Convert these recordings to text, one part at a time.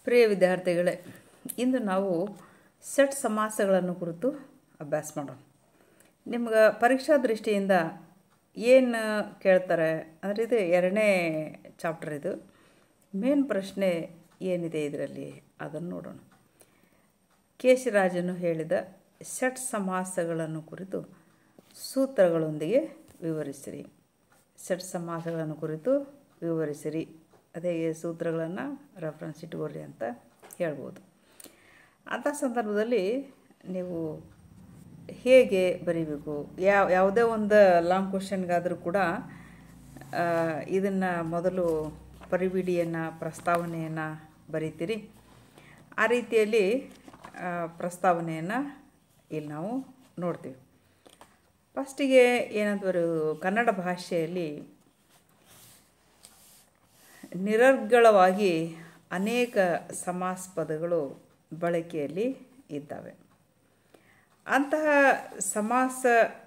ಪ್ರಿಯ ವಿದ್ಯಾರ್ಥಿಗಳೇ, ಇಂದು ನಾವು ಸೆಟ್ ಸಮಾಸಗಳನ್ನು ಕುರಿತು ಅಭ್ಯಾಸ ಮಾಡೋಣ. ನಿಮ್ಗೆ ಪರೀಕ್ಷಾ ದೃಷ್ಟಿಯಿಂದ ಏನು ಕೇಳ್ತಾರೆ ಅಂದರೆ ಇದು 2ನೇ ಚಾಪ್ಟರ್. ಇದು ಮೇನ್ ಪ್ರಶ್ನೆ ಏನಿದೆ ಇದರಲ್ಲಿ ಅದನ್ನು ನೋಡೋಣ. ಕೇಶರಾಜನು ಹೇಳಿದ ಸೆಟ್ ಸಮಾಸಗಳನ್ನು ಕುರಿತು ಸೂತ್ರಗಳೊಂದಿಗೆ ವಿವರಿಸಿರಿ. ಸೆಟ್ ಸಮಾಸಗಳನ್ನು ಕುರಿತು ವಿವರಿಸಿರಿ. ಅದೇ ಸೂತ್ರಗಳನ್ನು ರೆಫರೆನ್ಸ್ ಇಟ್ಕೊಳ್ರಿ ಅಂತ ಹೇಳ್ಬೋದು. ಅಂಥ ಸಂದರ್ಭದಲ್ಲಿ ನೀವು ಹೇಗೆ ಬರೀಬೇಕು, ಯಾವುದೇ ಒಂದು ಲಾಂಗ್ ಕ್ವಶನ್ಗಾದರೂ ಕೂಡ ಇದನ್ನು ಮೊದಲು ಪರಿವಿಡಿಯನ್ನು ಪ್ರಸ್ತಾವನೆಯನ್ನು ಬರೀತೀರಿ. ಆ ರೀತಿಯಲ್ಲಿ ಪ್ರಸ್ತಾವನೆಯನ್ನು ಇಲ್ಲಿ ನಾವು ನೋಡ್ತೀವಿ. ಫಸ್ಟಿಗೆ ಏನಂತ ಬರೆಯೋದು, ಕನ್ನಡ ಭಾಷೆಯಲ್ಲಿ ನಿರರ್ಗಳವಾಗಿ ಅನೇಕ ಸಮಾಸ ಪದಗಳು ಬಳಕೆಯಲ್ಲಿ ಇದ್ದಾವೆ. ಅಂತಹ ಸಮಾಸ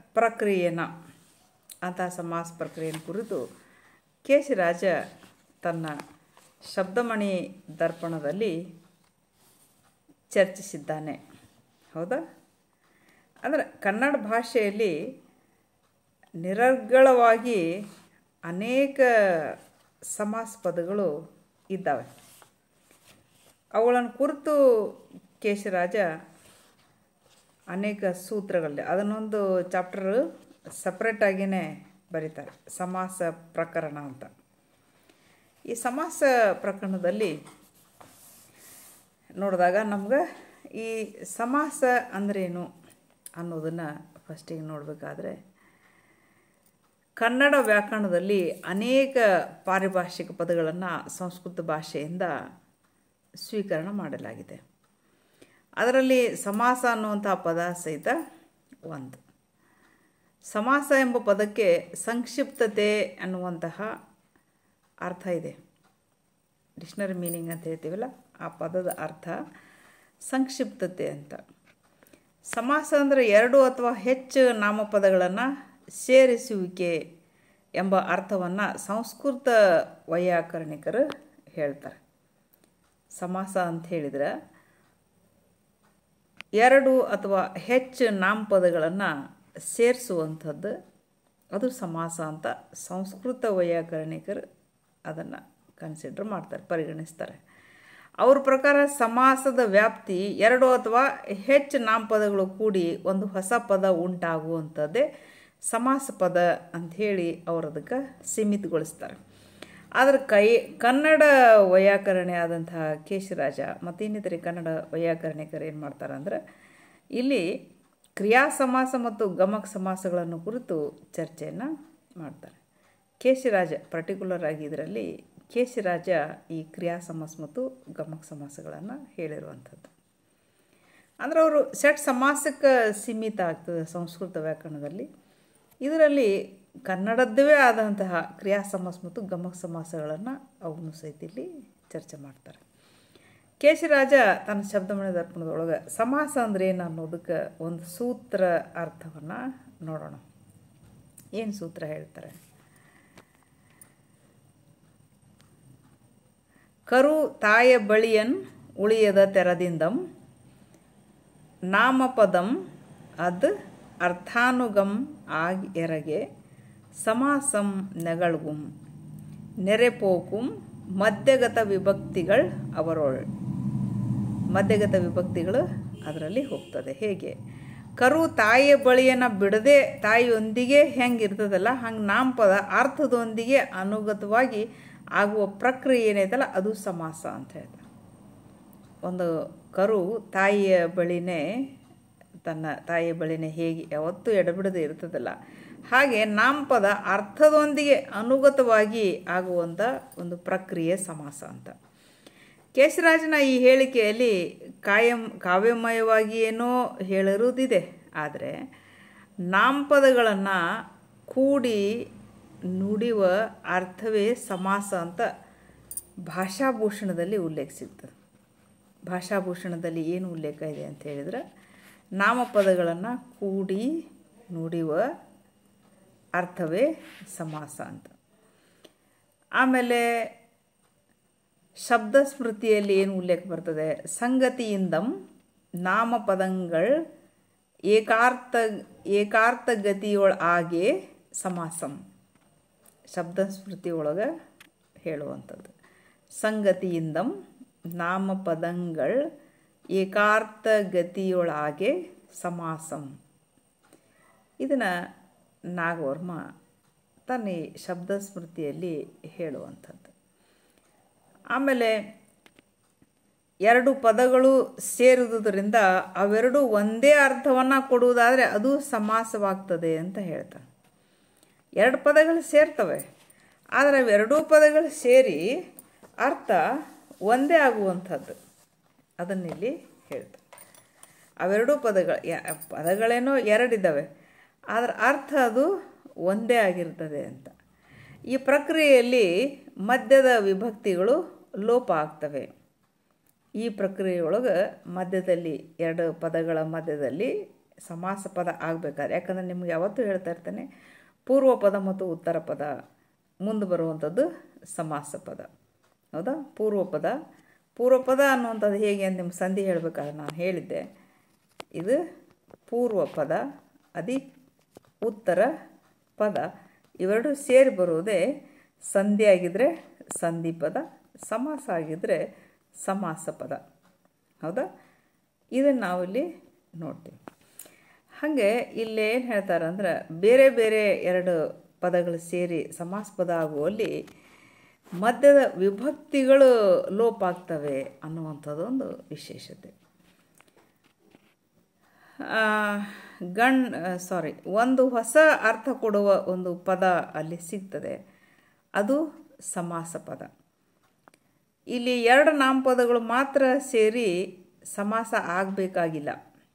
ಪ್ರಕ್ರಿಯೆಯನ್ನು ಕುರಿತು ಕೇಶರಾಜ ತನ್ನ ಶಬ್ದಮಣಿ ದರ್ಪಣದಲ್ಲಿ ಚರ್ಚಿಸಿದ್ದಾನೆ. ಹೌದಾ? ಅಂದರೆ ಕನ್ನಡ ಭಾಷೆಯಲ್ಲಿ ನಿರರ್ಗಳವಾಗಿ ಅನೇಕ ಸಮಾಸ ಪದಗಳು ಇದ್ದಾವೆ. ಅವುಗಳನ್ನು ಕುರಿತು ಕೇಶರಾಜ ಅನೇಕ ಸೂತ್ರಗಳಲ್ಲಿ ಅದನ್ನೊಂದು ಚಾಪ್ಟರ್ ಸಪ್ರೇಟಾಗಿಯೇ ಬರೀತಾರೆ, ಸಮಾಸ ಪ್ರಕರಣ ಅಂತ. ಈ ಸಮಾಸ ಪ್ರಕರಣದಲ್ಲಿ ನೋಡಿದಾಗ ನಮ್ಗೆ ಈ ಸಮಾಸ ಅಂದ್ರೇನು ಅನ್ನೋದನ್ನು ಫಸ್ಟಿಗೆ ನೋಡಬೇಕಾದ್ರೆ, ಕನ್ನಡ ವ್ಯಾಕರಣದಲ್ಲಿ ಅನೇಕ ಪಾರಿಭಾಷಿಕ ಪದಗಳನ್ನು ಸಂಸ್ಕೃತ ಭಾಷೆಯಿಂದ ಸ್ವೀಕರಣ ಮಾಡಲಾಗಿದೆ. ಅದರಲ್ಲಿ ಸಮಾಸ ಅನ್ನುವಂಥ ಪದ ಸಹಿತ ಒಂದು. ಸಮಾಸ ಎಂಬ ಪದಕ್ಕೆ ಸಂಕ್ಷಿಪ್ತತೆ ಅನ್ನುವಂತಹ ಅರ್ಥ ಇದೆ. ಡಿಕ್ಷನರಿ ಮೀನಿಂಗ್ ಅಂತ ಹೇಳ್ತೀವಲ್ಲ, ಆ ಪದದ ಅರ್ಥ ಸಂಕ್ಷಿಪ್ತತೆ ಅಂತ. ಸಮಾಸ ಅಂದರೆ 2 ಅಥವಾ ಹೆಚ್ಚು ನಾಮಪದಗಳನ್ನು ಸೇರಿಸುವಿಕೆ ಎಂಬ ಅರ್ಥವನ್ನು ಸಂಸ್ಕೃತ ವೈಯಾಕರಣಿಕರು ಹೇಳ್ತಾರೆ. ಸಮಾಸ ಅಂತ ಹೇಳಿದರೆ 2 ಅಥವಾ ಹೆಚ್ಚು ನಾಮಪದಗಳನ್ನು ಸೇರಿಸುವಂಥದ್ದು, ಅದು ಸಮಾಸ ಅಂತ ಸಂಸ್ಕೃತ ವೈಯಾಕರಣಿಕರು ಅದನ್ನು ಕನ್ಸಿಡರ್ ಮಾಡ್ತಾರೆ, ಪರಿಗಣಿಸ್ತಾರೆ. ಅವ್ರ ಪ್ರಕಾರ ಸಮಾಸದ ವ್ಯಾಪ್ತಿ 2 ಅಥವಾ ಹೆಚ್ಚು ನಾಮಪದಗಳು ಕೂಡಿ ಒಂದು ಹೊಸ ಪದ ಉಂಟಾಗುವಂಥದ್ದೇ ಸಮಾಸ ಪದ ಅಂಥೇಳಿ ಅವರು ಅದಕ್ಕೆ ಸೀಮಿತಗೊಳಿಸ್ತಾರೆ. ಆದರೆ ಕನ್ನಡ ವೈಯಾಕರಣೆ ಆದಂತಹ ಕೇಶರಾಜ ಮತ್ತು ಇನ್ನಿತರೆ ಕನ್ನಡ ವೈಯಾಕರಣಿಕರು ಏನು ಮಾಡ್ತಾರೆ ಅಂದರೆ, ಇಲ್ಲಿ ಕ್ರಿಯಾ ಸಮಾಸ ಮತ್ತು ಗಮಕ ಸಮಾಸಗಳನ್ನು ಕುರಿತು ಚರ್ಚೆಯನ್ನು ಮಾಡ್ತಾರೆ. ಕೇಶರಾಜ ಪರ್ಟಿಕ್ಯುಲರ್ ಆಗಿ ಇದರಲ್ಲಿ ಕೇಶರಾಜ ಈ ಕ್ರಿಯಾ ಸಮಾಸ ಮತ್ತು ಗಮಕ ಸಮಾಸಗಳನ್ನು ಹೇಳಿರುವಂಥದ್ದು. ಅಂದರೆ ಅವರು ಸೆಟ್ ಸಮಾಸಕ್ಕೆ ಸೀಮಿತ ಆಗ್ತದೆ ಸಂಸ್ಕೃತ ವ್ಯಾಕರಣದಲ್ಲಿ. ಇದರಲ್ಲಿ ಕನ್ನಡದ್ದೇ ಆದಂತಹ ಕ್ರಿಯಾ ಸಮಾಸ ಮತ್ತು ಗಮಕ ಸಮಾಸಗಳನ್ನು ಅವನು ಸಹಿತ ಇಲ್ಲಿ ಚರ್ಚೆ ಮಾಡ್ತಾರೆ. ಕೇಶರಾಜ ತನ್ನ ಶಬ್ದಮಣಿ ದರ್ಪಣದೊಳಗೆ ಸಮಾಸ ಅಂದ್ರೆ ಏನು ಅನ್ನೋದಕ್ಕೆ ಒಂದು ಸೂತ್ರ ಅರ್ಥವನ್ನು ನೋಡೋಣ. ಏನು ಸೂತ್ರ ಹೇಳ್ತಾರೆ? ಕರು ತಾಯ ಬಳಿಯನ್ ಉಳಿಯದ ತೆರದಿಂದಂ ನಾಮಪದಂ ಅದ್ ಅರ್ಥಾನುಗಂ ಆಗಿ ಎರಗೆ ಸಮಾಸಂ ನೆಗಳ್ಗುಂ ನೆರೆಪೋಕುಂ ಮಧ್ಯಗತ ವಿಭಕ್ತಿಗಳು ಅವರೊಳ್. ಮಧ್ಯಗತ ವಿಭಕ್ತಿಗಳು ಅದರಲ್ಲಿ ಹೋಗ್ತದೆ. ಹೇಗೆ? ಕರು ತಾಯಿಯ ಬಳಿಯನ್ನು ಬಿಡದೆ ತಾಯಿಯೊಂದಿಗೆ ಹೆಂಗಿರ್ತದಲ್ಲ, ಹಂಗೆ ನಾಮಪದ ಅರ್ಥದೊಂದಿಗೆ ಅನುಗತವಾಗಿ ಆಗುವ ಪ್ರಕ್ರಿಯೆ ಏನೈತಲ್ಲ, ಅದು ಸಮಾಸ ಅಂತ ಹೇಳ್ತಾರೆ. ಒಂದು ಕರು ತಾಯಿಯ ಬಳಿನೇ ತನ್ನ ತಾಯಿಯ ಬಳಿನೇ ಹೇಗೆ ಯಾವತ್ತೂ ಎಡಬಿಡದೆ ಇರ್ತದಲ್ಲ, ಹಾಗೆ ನಾಮಪದ ಅರ್ಥದೊಂದಿಗೆ ಅನುಗತವಾಗಿ ಆಗುವಂಥ ಒಂದು ಪ್ರಕ್ರಿಯೆ ಸಮಾಸ ಅಂತ. ಕೇಶರಾಜನ ಈ ಹೇಳಿಕೆಯಲ್ಲಿ ಕಾವ್ಯಮಯವಾಗಿ ಏನೋ ಹೇಳಿರುವುದಿದೆ, ಆದರೆ ನಾಮಪದಗಳನ್ನು ಕೂಡಿ ನುಡಿಯುವ ಅರ್ಥವೇ ಸಮಾಸ ಅಂತ ಭಾಷಾಭೂಷಣದಲ್ಲಿ ಉಲ್ಲೇಖ ಸಿಗ್ತದೆ. ಭಾಷಾಭೂಷಣದಲ್ಲಿ ಏನು ಉಲ್ಲೇಖ ಇದೆ ಅಂತ ಹೇಳಿದರೆ, ನಾಮಪದಗಳನ್ನು ಕೂಡಿ ನುಡಿಯುವ ಅರ್ಥವೇ ಸಮಾಸ ಅಂತ. ಆಮೇಲೆ ಶಬ್ದ ಸ್ಮೃತಿಯಲ್ಲಿ ಏನು ಉಲ್ಲೇಖ ಬರ್ತದೆ? ಸಂಗತಿಯಿಂದಂ ನಾಮಪದಂಗಳ್ ಏಕಾರ್ಥಗತಿಯೊಳಗೆ ಸಮಾಸಂ. ಶಬ್ದ ಸ್ಮೃತಿ ಒಳಗೆ ಹೇಳುವಂಥದ್ದು. ಸಂಗತಿಯಿಂದಂ ನಾಮಪದಂಗಳ್ ಏಕಾರ್ಥಗತಿಯೊಳಗೆ ಸಮಾಸಂ. ಇದನ್ನು ನಾಗವರ್ಮ ತನ್ನ ಈ ಶಬ್ದ ಸ್ಮೃತಿಯಲ್ಲಿ ಹೇಳುವಂಥದ್ದು. ಆಮೇಲೆ ಎರಡು ಪದಗಳು ಸೇರುವುದರಿಂದ ಅವೆರಡು ಒಂದೇ ಅರ್ಥವನ್ನು ಕೊಡುವುದಾದರೆ ಅದು ಸಮಾಸವಾಗ್ತದೆ ಅಂತ ಹೇಳ್ತಾನೆ. ಎರಡು ಪದಗಳು ಸೇರ್ತವೆ, ಆದರೆ ಅವೆರಡೂ ಪದಗಳು ಸೇರಿ ಅರ್ಥ ಒಂದೇ ಆಗುವಂಥದ್ದು ಅದನ್ನಿಲ್ಲಿ ಹೇಳ್ತಾನೆ. ಅವೆರಡೂ ಪದಗಳೇನೋ ಎರಡಿದ್ದಾವೆ, ಆದರೆ ಅರ್ಥ ಅದು ಒಂದೇ ಆಗಿರ್ತದೆ ಅಂತ. ಈ ಪ್ರಕ್ರಿಯೆಯಲ್ಲಿ ಮಧ್ಯದ ವಿಭಕ್ತಿಗಳು ಲೋಪ ಆಗ್ತವೆ. ಈ ಪ್ರಕ್ರಿಯೆಯೊಳಗೆ ಮಧ್ಯದಲ್ಲಿ ಎರಡು ಪದಗಳ ಮಧ್ಯದಲ್ಲಿ ಸಮಾಸ ಪದ ಆಗಬೇಕಾದ್ರೆ, ಯಾಕಂದರೆ ನಿಮ್ಗೆ ಯಾವತ್ತೂ ಹೇಳ್ತಾ ಇರ್ತೇನೆ, ಪೂರ್ವ ಪದ ಮತ್ತು ಉತ್ತರ ಪದ ಮುಂದೆ ಬರುವಂಥದ್ದು ಸಮಾಸ ಪದ. ಹೌದಾ? ಪೂರ್ವ ಪದ ಅನ್ನುವಂಥದ್ದು ಹೇಗೆ ಅಂತ ನಿಮ್ಗೆ ಸಂಧಿ ಹೇಳಬೇಕಾದ್ರೆ ನಾನು ಹೇಳಿದ್ದೆ, ಇದು ಪೂರ್ವ ಪದ ಅದಿ ಉತ್ತರ ಪದ ಇವೆರಡು ಸೇರಿ ಬರುವುದೇ ಸಂಧಿ ಆಗಿದ್ದರೆ ಸಂಧಿ ಪದ, ಸಮಾಸ ಆಗಿದ್ದರೆ ಸಮಾಸ ಪದ. ಹೌದಾ? ಇದನ್ನು ನಾವಿಲ್ಲಿ ನೋಡ್ತೀವಿ. ಹಾಗೆ ಇಲ್ಲಿ ಏನು ಹೇಳ್ತಾರೆ ಅಂದ್ರೆ, ಬೇರೆ ಬೇರೆ ಎರಡು ಪದಗಳು ಸೇರಿ ಸಮಾಸ ಪದ ಆಗುವಲ್ಲಿ ಮಧ್ಯದ ವಿಭಕ್ತಿಗಳು ಲೋಪ ಆಗ್ತವೆ ಅನ್ನುವಂಥದ್ದೊಂದು ವಿಶೇಷತೆ. ಒಂದು ಹೊಸ ಅರ್ಥ ಕೊಡುವ ಒಂದು ಪದ ಅಲ್ಲಿ ಸಿಗ್ತದೆ, ಅದು ಸಮಾಸ ಪದ. ಇಲ್ಲಿ ಎರಡು ನಾಮಪದಗಳು ಮಾತ್ರ ಸೇರಿ ಸಮಾಸ ಆಗಬೇಕಾಗಿಲ್ಲ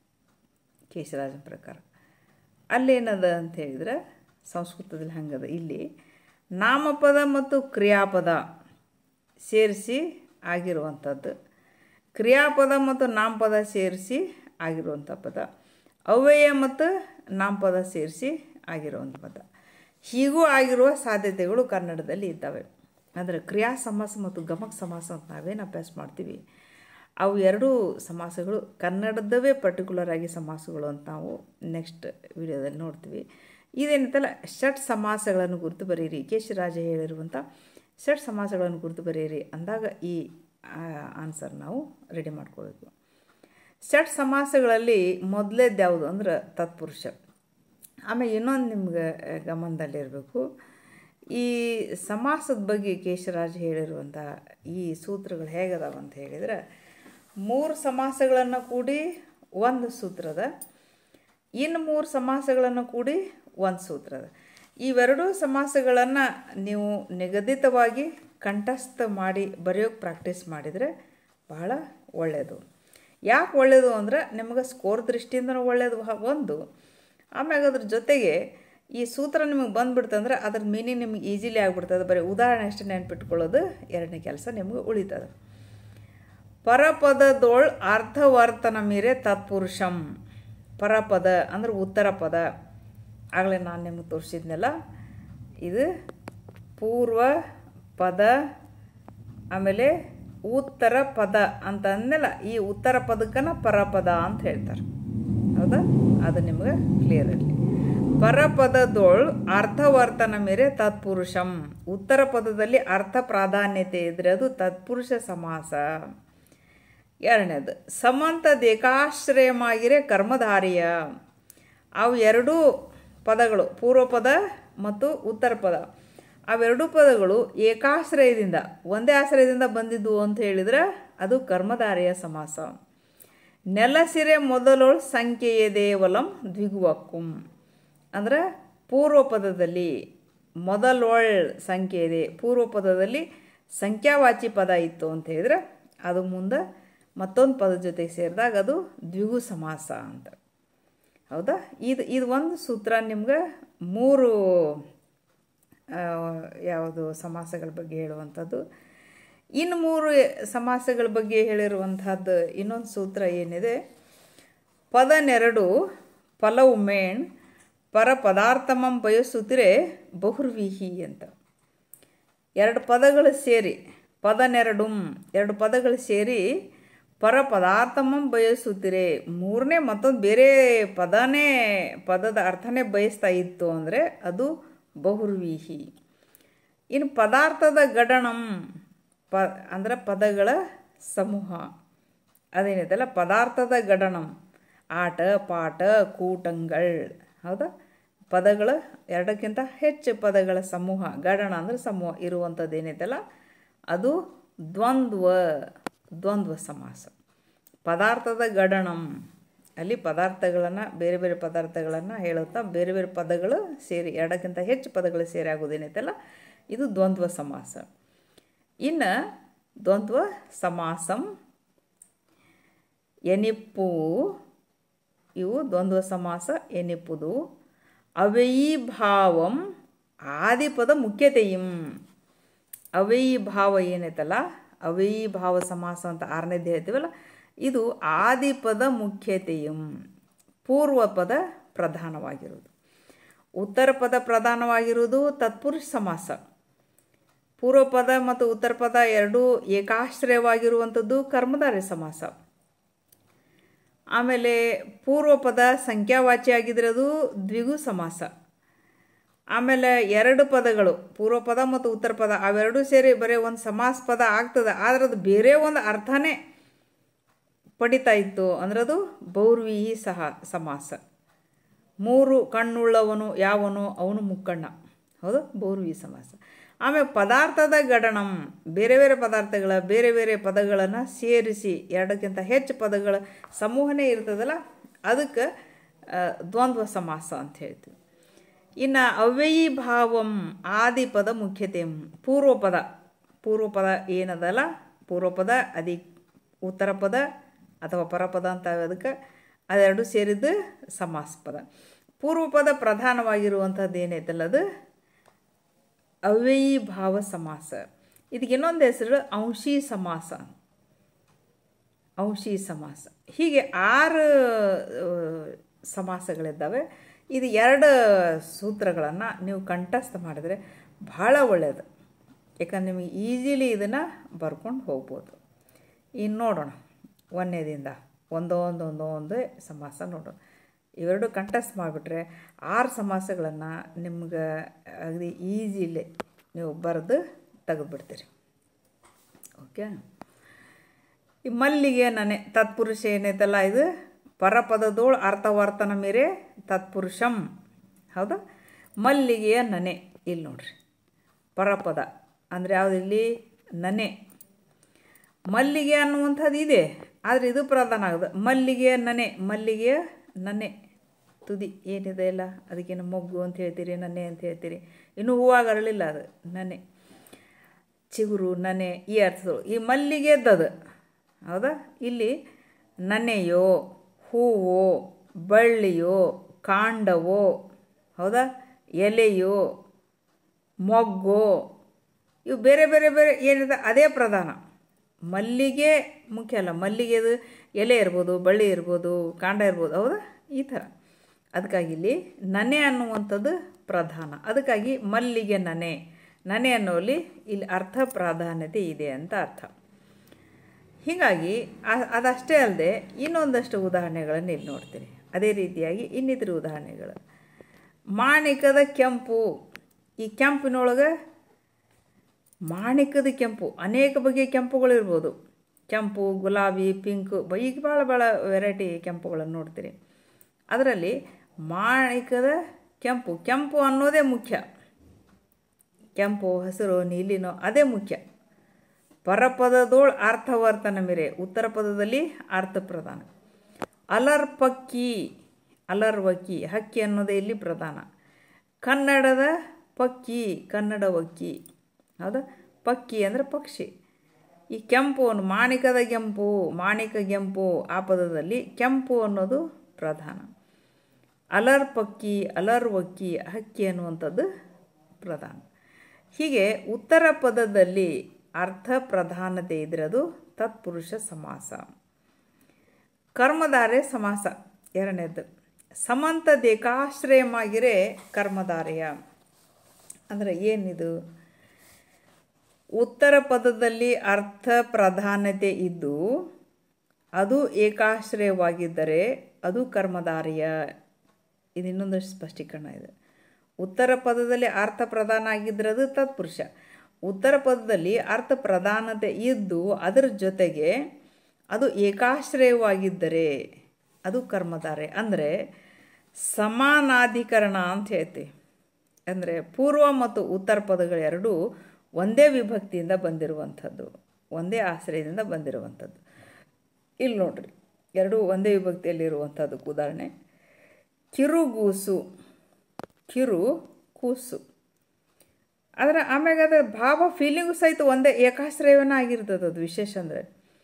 ಕೇಶರಾಜನ ಪ್ರಕಾರ. ಅಲ್ಲೇನದ ಅಂತ ಹೇಳಿದ್ರೆ, ಸಂಸ್ಕೃತದಲ್ಲಿ ಹಂಗದ. ಇಲ್ಲಿ ನಾಮಪದ ಮತ್ತು ಕ್ರಿಯಾಪದ ಸೇರಿಸಿ ಆಗಿರುವಂಥದ್ದು, ಕ್ರಿಯಾಪದ ಮತ್ತು ನಾಮಪದ ಸೇರಿಸಿ ಆಗಿರುವಂಥ ಪದ, ಅವ್ಯಯ ಮತ್ತು ನಾಮಪದ ಸೇರಿಸಿ ಆಗಿರುವಂಥ ಪದ, ಹೀಗೂ ಆಗಿರುವ ಸಾಧ್ಯತೆಗಳು ಕನ್ನಡದಲ್ಲಿ ಇದ್ದಾವೆ. ಅಂದರೆ ಕ್ರಿಯಾ ಸಮಾಸ ಮತ್ತು ಗಮಕ ಸಮಾಸ ಅಂತ ನಾವೇನು ಅಭ್ಯಾಸ ಮಾಡ್ತೀವಿ, ಅವು ಎರಡೂ ಸಮಾಸಗಳು ಕನ್ನಡದವೇ ಪರ್ಟಿಕ್ಯುಲರ್ ಆಗಿ ಸಮಾಸಗಳು ಅಂತ ನಾವು ನೆಕ್ಸ್ಟ್ ವಿಡಿಯೋದಲ್ಲಿ ನೋಡ್ತೀವಿ. ಇದೇನಿತ್ತಲ್ಲ, ಷಟ್ ಸಮಾಸಗಳನ್ನು ಗುರುತು ಬರೆಯಿರಿ, ಕೇಶರಾಜ ಹೇಳಿರುವಂಥ ಷಟ್ ಸಮಾಸಗಳನ್ನು ಗುರುತು ಬರೆಯಿರಿ ಅಂದಾಗ ಈ ಆನ್ಸರ್ ನಾವು ರೆಡಿ ಮಾಡ್ಕೋಬೇಕು. ಷಟ್ ಸಮಾಸಗಳಲ್ಲಿ ಮೊದಲೇದು ಯಾವುದು ಅಂದ್ರೆ ತತ್ಪುರುಷ. ಆಮೇಲೆ ಇನ್ನೊಂದು ನಿಮ್ಗೆ ಗಮನದಲ್ಲಿರಬೇಕು, ಈ ಸಮಾಸದ ಬಗ್ಗೆ ಕೇಶರಾಜ ಹೇಳಿರುವಂಥ ಈ ಸೂತ್ರಗಳು ಹೇಗದಾವ ಅಂತ ಹೇಳಿದರೆ, 3 ಸಮಾಸಗಳನ್ನು ಕೂಡಿ ಒಂದು ಸೂತ್ರದ, ಇನ್ನು 3 ಸಮಾಸಗಳನ್ನು ಕೂಡಿ ಒಂದು ಸೂತ್ರದ. ಇವೆರಡೂ ಸಮಾಸಗಳನ್ನು ನೀವು ನಿಗದಿತವಾಗಿ ಕಂಠಸ್ಥ ಮಾಡಿ ಬರೆಯೋಕ್ಕೆ ಪ್ರಾಕ್ಟೀಸ್ ಮಾಡಿದರೆ ಬಹಳ ಒಳ್ಳೆಯದು. ಯಾಕೆ ಒಳ್ಳೆಯದು ಅಂದರೆ, ನಿಮಗೆ ಸ್ಕೋರ್ ದೃಷ್ಟಿಯಿಂದನೂ ಒಳ್ಳೆಯದು ಒಂದು, ಆಮ್ಯಾಗ ಅದ್ರ ಜೊತೆಗೆ ಈ ಸೂತ್ರ ನಿಮಗೆ ಬಂದುಬಿಡ್ತಂದ್ರೆ ಅದ್ರ ಮೀನಿಂಗ್ ನಿಮ್ಗೆ ಈಸಿಲಿ ಆಗಿಬಿಡ್ತದೆ. ಬರೀ ಉದಾಹರಣೆ ಅಷ್ಟೇ ನೆನ್ಪಿಟ್ಕೊಳ್ಳೋದು ಎರಡನೇ ಕೆಲಸ ನಿಮ್ಗೆ ಉಳಿತದೆ. ಪರಪದದೋಳ್ ಅರ್ಥವರ್ತನ ಮೀರೆ ತತ್ಪುರುಷಂ. ಪರಪದ ಅಂದ್ರೆ ಉತ್ತರ ಪದ, ಆಗಲೇ ನಾನು ನಿಮಗೆ ತೋರಿಸಿದ್ನಲ್ಲ, ಇದು ಪೂರ್ವ ಪದ ಆಮೇಲೆ ಉತ್ತರ ಪದ ಅಂತ ಅಂದಮೇಲೆ ಈ ಉತ್ತರ ಪದಕ್ಕನ ಪರಪದ ಅಂತ ಹೇಳ್ತಾರೆ. ಹೌದಾ? ಅದು ನಿಮಗೆ ಕ್ಲಿಯರ್ ಇರಲಿ. ಪರಪದದೋಳ್ ಅರ್ಥವರ್ತನ ಮೇರೆ ತತ್ಪುರುಷಂ. ಉತ್ತರ ಪದದಲ್ಲಿ ಅರ್ಥ ಪ್ರಾಧಾನ್ಯತೆ ಇದ್ದರೆ ಅದು ತತ್ಪುರುಷ ಸಮಾಸ. ಎರಡನೇದು ಸಮಂತದೇಕಾಶ್ರಯಮಾಗಿರೆ ಕರ್ಮಧಾರಿಯ. ಅವು ಎರಡೂ ಪದಗಳು, ಪೂರ್ವ ಪದ ಮತ್ತು ಉತ್ತರ ಪದ, ಅವೆರಡೂ ಪದಗಳು ಏಕಾಶ್ರಯದಿಂದ, ಒಂದೇ ಆಶ್ರಯದಿಂದ ಬಂದಿದ್ದು ಅಂತ ಹೇಳಿದ್ರೆ ಅದು ಕರ್ಮಧಾರಿಯ ಸಮಾಸ. ನೆಲಸಿರೆ ಮೊದಲೋಳು ಸಂಖ್ಯೆಯ ದೇವಲಂ ದ್ವಿಗುವಕ್ಕುಂ. ಅಂದರೆ ಪೂರ್ವ ಪದದಲ್ಲಿ ಮೊದಲೊಳ್ ಸಂಖ್ಯೆ ಇದೆ, ಪೂರ್ವ ಪದದಲ್ಲಿ ಸಂಖ್ಯಾವಾಚಿ ಪದ ಇತ್ತು ಅಂತ ಹೇಳಿದ್ರೆ ಅದು ಮುಂದೆ ಮತ್ತೊಂದು ಪದದ ಜೊತೆಗೆ ಸೇರಿದಾಗ ಅದು ದ್ವಿಗು ಸಮಾಸ ಅಂತ. ಹೌದಾ? ಇದು ಒಂದು ಸೂತ್ರ ನಿಮ್ಗೆ 3 ಯಾವುದು ಸಮಾಸಗಳ ಬಗ್ಗೆ ಹೇಳುವಂಥದ್ದು. ಇನ್ನು 3 ಸಮಾಸಗಳ ಬಗ್ಗೆ ಹೇಳಿರುವಂಥದ್ದು ಇನ್ನೊಂದು ಸೂತ್ರ ಏನಿದೆ, ಪದನೆರಡು ಫಲವು ಮೇಣ್ ಪರ ಪದಾರ್ಥಮಂ ಬಯಸುತ್ತಿರೆ ಬಹುರ್ವಿಹಿ ಅಂತ. ಎರಡು ಪದಗಳು ಸೇರಿ ಪದನೆರಡುಂ, ಎರಡು ಪದಗಳು ಸೇರಿ ಪರ ಪದಾರ್ಥಮಂ ಬಯಸುತ್ತೀರೆ, ಮೂರನೇ ಮತ್ತೊಂದು ಬೇರೆ ಪದದ ಅರ್ಥನೇ ಬಯಸ್ತಾ ಇತ್ತು ಅಂದರೆ ಅದು ಬಹುರ್ವೀಹಿ. ಇನ್ನು ಪದಾರ್ಥದ ಗಡಣಂ ಅಂದರೆ ಪದಗಳ ಸಮೂಹ ಅದೇನಿದೆಲ್ಲ ಪದಾರ್ಥದ ಗಡಣಂ, ಆಟ ಪಾಠ ಕೂಟಂಗಳ್. ಹೌದಾ, ಪದಗಳು ಎರಡಕ್ಕಿಂತ ಹೆಚ್ಚು ಪದಗಳ ಸಮೂಹ, ಗಡಣ ಅಂದರೆ ಸಮೂಹ ಇರುವಂಥದ್ದು ಏನಿದೆಲ್ಲ ಅದು ದ್ವಂದ್ವ ಸಮಾಸ. ಪದಾರ್ಥದ ಗಡಣಂ ಅಲ್ಲಿ ಪದಾರ್ಥಗಳನ್ನು ಬೇರೆ ಬೇರೆ ಪದಾರ್ಥಗಳನ್ನು ಹೇಳುತ್ತಾ ಬೇರೆ ಬೇರೆ ಪದಗಳು ಸೇರಿ ಎರಡಕ್ಕಿಂತ ಹೆಚ್ಚು ಪದಗಳು ಸೇರಿ ಆಗೋದೇನೈತಲ್ಲ ಇದು ದ್ವಂದ್ವ ಸಮಾಸ. ಇನ್ನು ದ್ವಂದ್ವ ಸಮಾಸಂ ಎನಿಪ್ಪು, ಇವು ದ್ವಂದ್ವ ಸಮಾಸ ಎನಿಪ್ಪುದು. ಅವ್ಯಯೀಭಾವಂ ಆದಿಪದ ಮುಖ್ಯತೆಯಂ, ಅವ್ಯಯೀಭಾವ ಏನೈತಲ್ಲ ಅವ್ಯಯೀಭಾವ ಸಮಾಸ ಅಂತ ಆರನೇದು ಹೇಳ್ತೀವಲ್ಲ ಇದು ಆದಿಪದ ಮುಖ್ಯತೆಯಂ, ಪೂರ್ವ ಪದ ಪ್ರಧಾನವಾಗಿರುವುದು. ಉತ್ತರ ಪದ ಪ್ರಧಾನವಾಗಿರುವುದು ತತ್ಪುರುಷ ಸಮಾಸ. ಪೂರ್ವ ಪದ ಮತ್ತು ಉತ್ತರ ಪದ ಎರಡೂ ಏಕಾಶ್ರಯವಾಗಿರುವಂಥದ್ದು ಕರ್ಮಧಾರಯ ಸಮಾಸ. ಆಮೇಲೆ ಪೂರ್ವ ಪದ ಸಂಖ್ಯಾವಾಚಿ ಆಗಿದ್ರದು ದ್ವಿಗು ಸಮಾಸ. ಆಮೇಲೆ ಎರಡು ಪದಗಳು ಪೂರ್ವ ಪದ ಮತ್ತು ಉತ್ತರ ಪದ ಅವೆರಡೂ ಸೇರಿ ಬರೀ ಒಂದು ಸಮಾಸ ಪದ ಆಗ್ತದೆ, ಆದರೆ ಅದು ಬೇರೆ ಒಂದು ಅರ್ಥನೇ ಪಡಿತಾ ಇತ್ತು ಅಂದ್ರೆ ಅದು ಬಹುರ್ವೀಹಿ ಸಮಾಸ. ಮೂರು ಕಣ್ಣುಳ್ಳವನು ಯಾವನು, ಅವನು ಮುಕ್ಕಣ್ಣ. ಹೌದು, ಬಹುರ್ವೀಹಿ ಸಮಾಸ. ಆಮೇಲೆ ಪದಾರ್ಥದ ಗಡಣಂ, ಬೇರೆ ಬೇರೆ ಪದಾರ್ಥಗಳ ಬೇರೆ ಬೇರೆ ಪದಗಳನ್ನು ಸೇರಿಸಿ ಎರಡಕ್ಕಿಂತ ಹೆಚ್ಚು ಪದಗಳ ಸಮೂಹನೇ ಇರ್ತದಲ್ಲ ಅದಕ್ಕೆ ದ್ವಂದ್ವ ಸಮಾಸ ಅಂತ ಹೇಳ್ತೀವಿ. ಇನ್ನು ಅವ್ಯಯೀಭಾವಂ ಆದಿಪದ ಮುಖ್ಯತೆ, ಪೂರ್ವ ಪದ ಏನದಲ್ಲ ಪೂರ್ವ ಪದ ಉತ್ತರ ಪದ ಅಥವಾ ಪರಪದ ಅಂತ ಅದಕ್ಕೆ ಅದೆರಡು ಸೇರಿದ್ದು ಸಮಾಸ ಪದ. ಪೂರ್ವ ಪದ ಪ್ರಧಾನವಾಗಿರುವಂಥದ್ದು ಏನೈತಲ್ಲ ಅದು ಅವ್ಯಯೀಭಾವ ಸಮಾಸ. ಇದಕ್ಕೆ ಇನ್ನೊಂದು ಹೆಸರು ಅಂಶಿ ಸಮಾಸ. ಹೀಗೆ 6 ಸಮಾಸಗಳಿದ್ದಾವೆ. ಇದು 2 ಸೂತ್ರಗಳನ್ನು ನೀವು ಕಂಠಸ್ಥ ಮಾಡಿದರೆ ಭಾಳ ಒಳ್ಳೆಯದು, ಯಾಕಂದ್ರೆ ನಿಮಗೆ ಈಸಿಲಿ ಇದನ್ನು ಬರ್ಕೊಂಡು ಹೋಗ್ಬೋದು. ಇನ್ನು ನೋಡೋಣ ಒಂದನೇದಿಂದ ಒಂದೊಂದು ಸಮಾಸ ನೋಡೋಣ. ಇವೆರಡು ಕಂಠಸ್ಥ ಮಾಡಿಬಿಟ್ರೆ 6 ಸಮಾಸಗಳನ್ನು ನಿಮ್ಗೆ ಅಗದಿ ಈಸಿಲಿ ನೀವು ಬರೆದು ತೆಗೆದುಬಿಡ್ತೀರಿ. ಓಕೆ, ಈ ಮಲ್ಲಿಗೆ ನನೆ ತತ್ಪುರುಷ ಏನೈತಲ್ಲ ಇದು ಪರಪದದೋಳು ಅರ್ಥವರ್ತನ ಮೇರೆ ತತ್ಪುರುಷಂ. ಹೌದಾ, ಮಲ್ಲಿಗೆಯ ನನೆ ಇಲ್ಲಿ ನೋಡ್ರಿ ಪರಪದ ಅಂದರೆ ಯಾವುದು ಇಲ್ಲಿ ನನೆ. ಮಲ್ಲಿಗೆ ಅನ್ನುವಂಥದ್ದು ಇದೆ, ಆದರೆ ಇದು ಪ್ರಧಾನ ಆಗೋದು ಮಲ್ಲಿಗೆಯ ನನೆ ತುದಿ ಏನಿದೆ ಇಲ್ಲ ಅದಕ್ಕೇನು ಮೊಗ್ಗು ಅಂತ ಹೇಳ್ತೀರಿ, ನನೆ ಅಂತ ಹೇಳ್ತೀರಿ. ಇನ್ನೂ ಹೂವಾಗ ಅರಳಿಲ್ಲ ಅದು ನನೆ, ಚಿಗುರು ನನೆ ಈ ಅರ್ಥಗಳು. ಈ ಮಲ್ಲಿಗೆದ್ದದು ಹೌದಾ, ಇಲ್ಲಿ ನನೆಯೋ ಹೂವೋ ಬಳ್ಳಿಯೋ ಕಾಂಡವೋ ಹೌದಾ ಎಲೆಯೋ ಮೊಗ್ಗೋ ಇವು ಬೇರೆ ಬೇರೆ ಬೇರೆ ಏನಿದೆ ಅದೇ ಪ್ರಧಾನ. ಮಲ್ಲಿಗೆ ಮುಖ್ಯ ಅಲ್ಲ, ಮಲ್ಲಿಗೆದು ಎಲೆ ಇರ್ಬೋದು, ಬಳ್ಳಿ ಇರ್ಬೋದು, ಕಾಂಡ ಇರ್ಬೋದು. ಹೌದಾ, ಈ ಥರ. ಅದಕ್ಕಾಗಿ ಇಲ್ಲಿ ನನೆ ಅನ್ನುವಂಥದ್ದು ಪ್ರಧಾನ. ಅದಕ್ಕಾಗಿ ಮಲ್ಲಿಗೆ ನನೆ ಅನ್ನೋಲ್ಲಿ ಇಲ್ಲಿ ಅರ್ಥ ಪ್ರಾಧಾನ್ಯತೆ ಇದೆ ಅಂತ ಅರ್ಥ. ಹೀಗಾಗಿ ಅದಷ್ಟೇ ಅಲ್ಲದೆ ಇನ್ನೊಂದಷ್ಟು ಉದಾಹರಣೆಗಳನ್ನು ಇಲ್ಲಿ ನೋಡ್ತೀರಿ. ಅದೇ ರೀತಿಯಾಗಿ ಇನ್ನಿತರ ಉದಾಹರಣೆಗಳು. ಮಾಣಿಕದ ಕೆಂಪು, ಈ ಕೆಂಪಿನೊಳಗೆ ಮಾಣಿಕದ ಕೆಂಪು ಅನೇಕ ಬಗೆಯ ಕೆಂಪುಗಳಿರ್ಬೋದು. ಕೆಂಪು, ಗುಲಾಬಿ, ಪಿಂಕ್, ಈಗ ಭಾಳ ವೆರೈಟಿ ಕೆಂಪುಗಳನ್ನು ನೋಡ್ತೀರಿ. ಅದರಲ್ಲಿ ಮಾಣಿಕದ ಕೆಂಪು ಅನ್ನೋದೇ ಮುಖ್ಯ. ಕೆಂಪು, ಹಸಿರು, ನೀಲಿನೋ ಅದೇ ಮುಖ್ಯ. ಪರಪದದೋಳು ಅರ್ಥವರ್ತನ ಮೇರೆ ಉತ್ತರ ಪದದಲ್ಲಿ ಅರ್ಥ ಪ್ರಧಾನ. ಅಲರ್ವಕ್ಕಿ ಹಕ್ಕಿ ಅನ್ನೋದೇ ಇಲ್ಲಿ ಪ್ರಧಾನ. ಕನ್ನಡದ ಪಕ್ಕಿ ಕನ್ನಡವಕ್ಕಿ. ಹೌದಾ, ಪಕ್ಕಿ ಅಂದರೆ ಪಕ್ಷಿ. ಈ ಕೆಂಪು ಮಾಣಿಕ ಕೆಂಪು ಆ ಪದದಲ್ಲಿ ಕೆಂಪು ಅನ್ನೋದು ಪ್ರಧಾನ. ಅಲರ್ವಕ್ಕಿ ಹಕ್ಕಿ ಅನ್ನುವಂಥದ್ದು ಪ್ರಧಾನ. ಹೀಗೆ ಉತ್ತರ ಪದದಲ್ಲಿ ಅರ್ಥ ಪ್ರಧಾನತೆ ಇದ್ರದು ತತ್ಪುರುಷ ಸಮಾಸ. ಕರ್ಮಧಾರಯ ಸಮಾಸ ಎರಡನೇದ್ದು. ಸಮಂತ ದೇಕಾಶ್ರಯಮಾಗಿರೇ ಕರ್ಮಧಾರಯ ಅಂದರೆ ಏನಿದು? ಉತ್ತರ ಪದದಲ್ಲಿ ಅರ್ಥ ಪ್ರಾಧಾನ್ಯತೆ ಇದ್ದು ಅದು ಏಕಾಶ್ರಯವಾಗಿದ್ದರೆ ಅದು ಕರ್ಮಧಾರಯ. ಇದು ಇನ್ನೊಂದಷ್ಟು ಸ್ಪಷ್ಟೀಕರಣ ಇದೆ. ಉತ್ತರ ಪದದಲ್ಲಿ ಅರ್ಥ ಪ್ರಧಾನ ಆಗಿದ್ದರೆ ಅದು ತತ್ಪುರುಷ. ಉತ್ತರ ಪದದಲ್ಲಿ ಅರ್ಥ ಪ್ರಧಾನತೆ ಇದ್ದು ಅದರ ಜೊತೆಗೆ ಅದು ಏಕಾಶ್ರಯವಾಗಿದ್ದರೆ ಅದು ಕರ್ಮಧಾರಯ. ಅಂದರೆ ಸಮಾನಾಧಿಕರಣ ಅಂತ ಹೇಳ್ತೀವಿ. ಅಂದರೆ ಪೂರ್ವ ಮತ್ತು ಉತ್ತರ ಪದಗಳೆರಡೂ ಒಂದೇ ವಿಭಕ್ತಿಯಿಂದ ಬಂದಿರುವಂಥದ್ದು, ಒಂದೇ ಆಶ್ರಯದಿಂದ ಬಂದಿರುವಂಥದ್ದು. ಇಲ್ಲಿ ನೋಡ್ರಿ, ಎರಡೂ ಒಂದೇ ವಿಭಕ್ತಿಯಲ್ಲಿರುವಂಥದ್ದು. ಉದಾಹರಣೆ, ಕಿರುಗೂಸು, ಕಿರು ಕೂಸು. ಆದರೆ ಆಮ್ಯಾಗ ಅದರ ಭಾವ ಫೀಲಿಂಗು ಸಹಿತ ಒಂದೇ ಏಕಾಶ್ರಯವನ್ನ ಆಗಿರ್ತದೆ. ಅದು ವಿಶೇಷ ಅಂದರೆ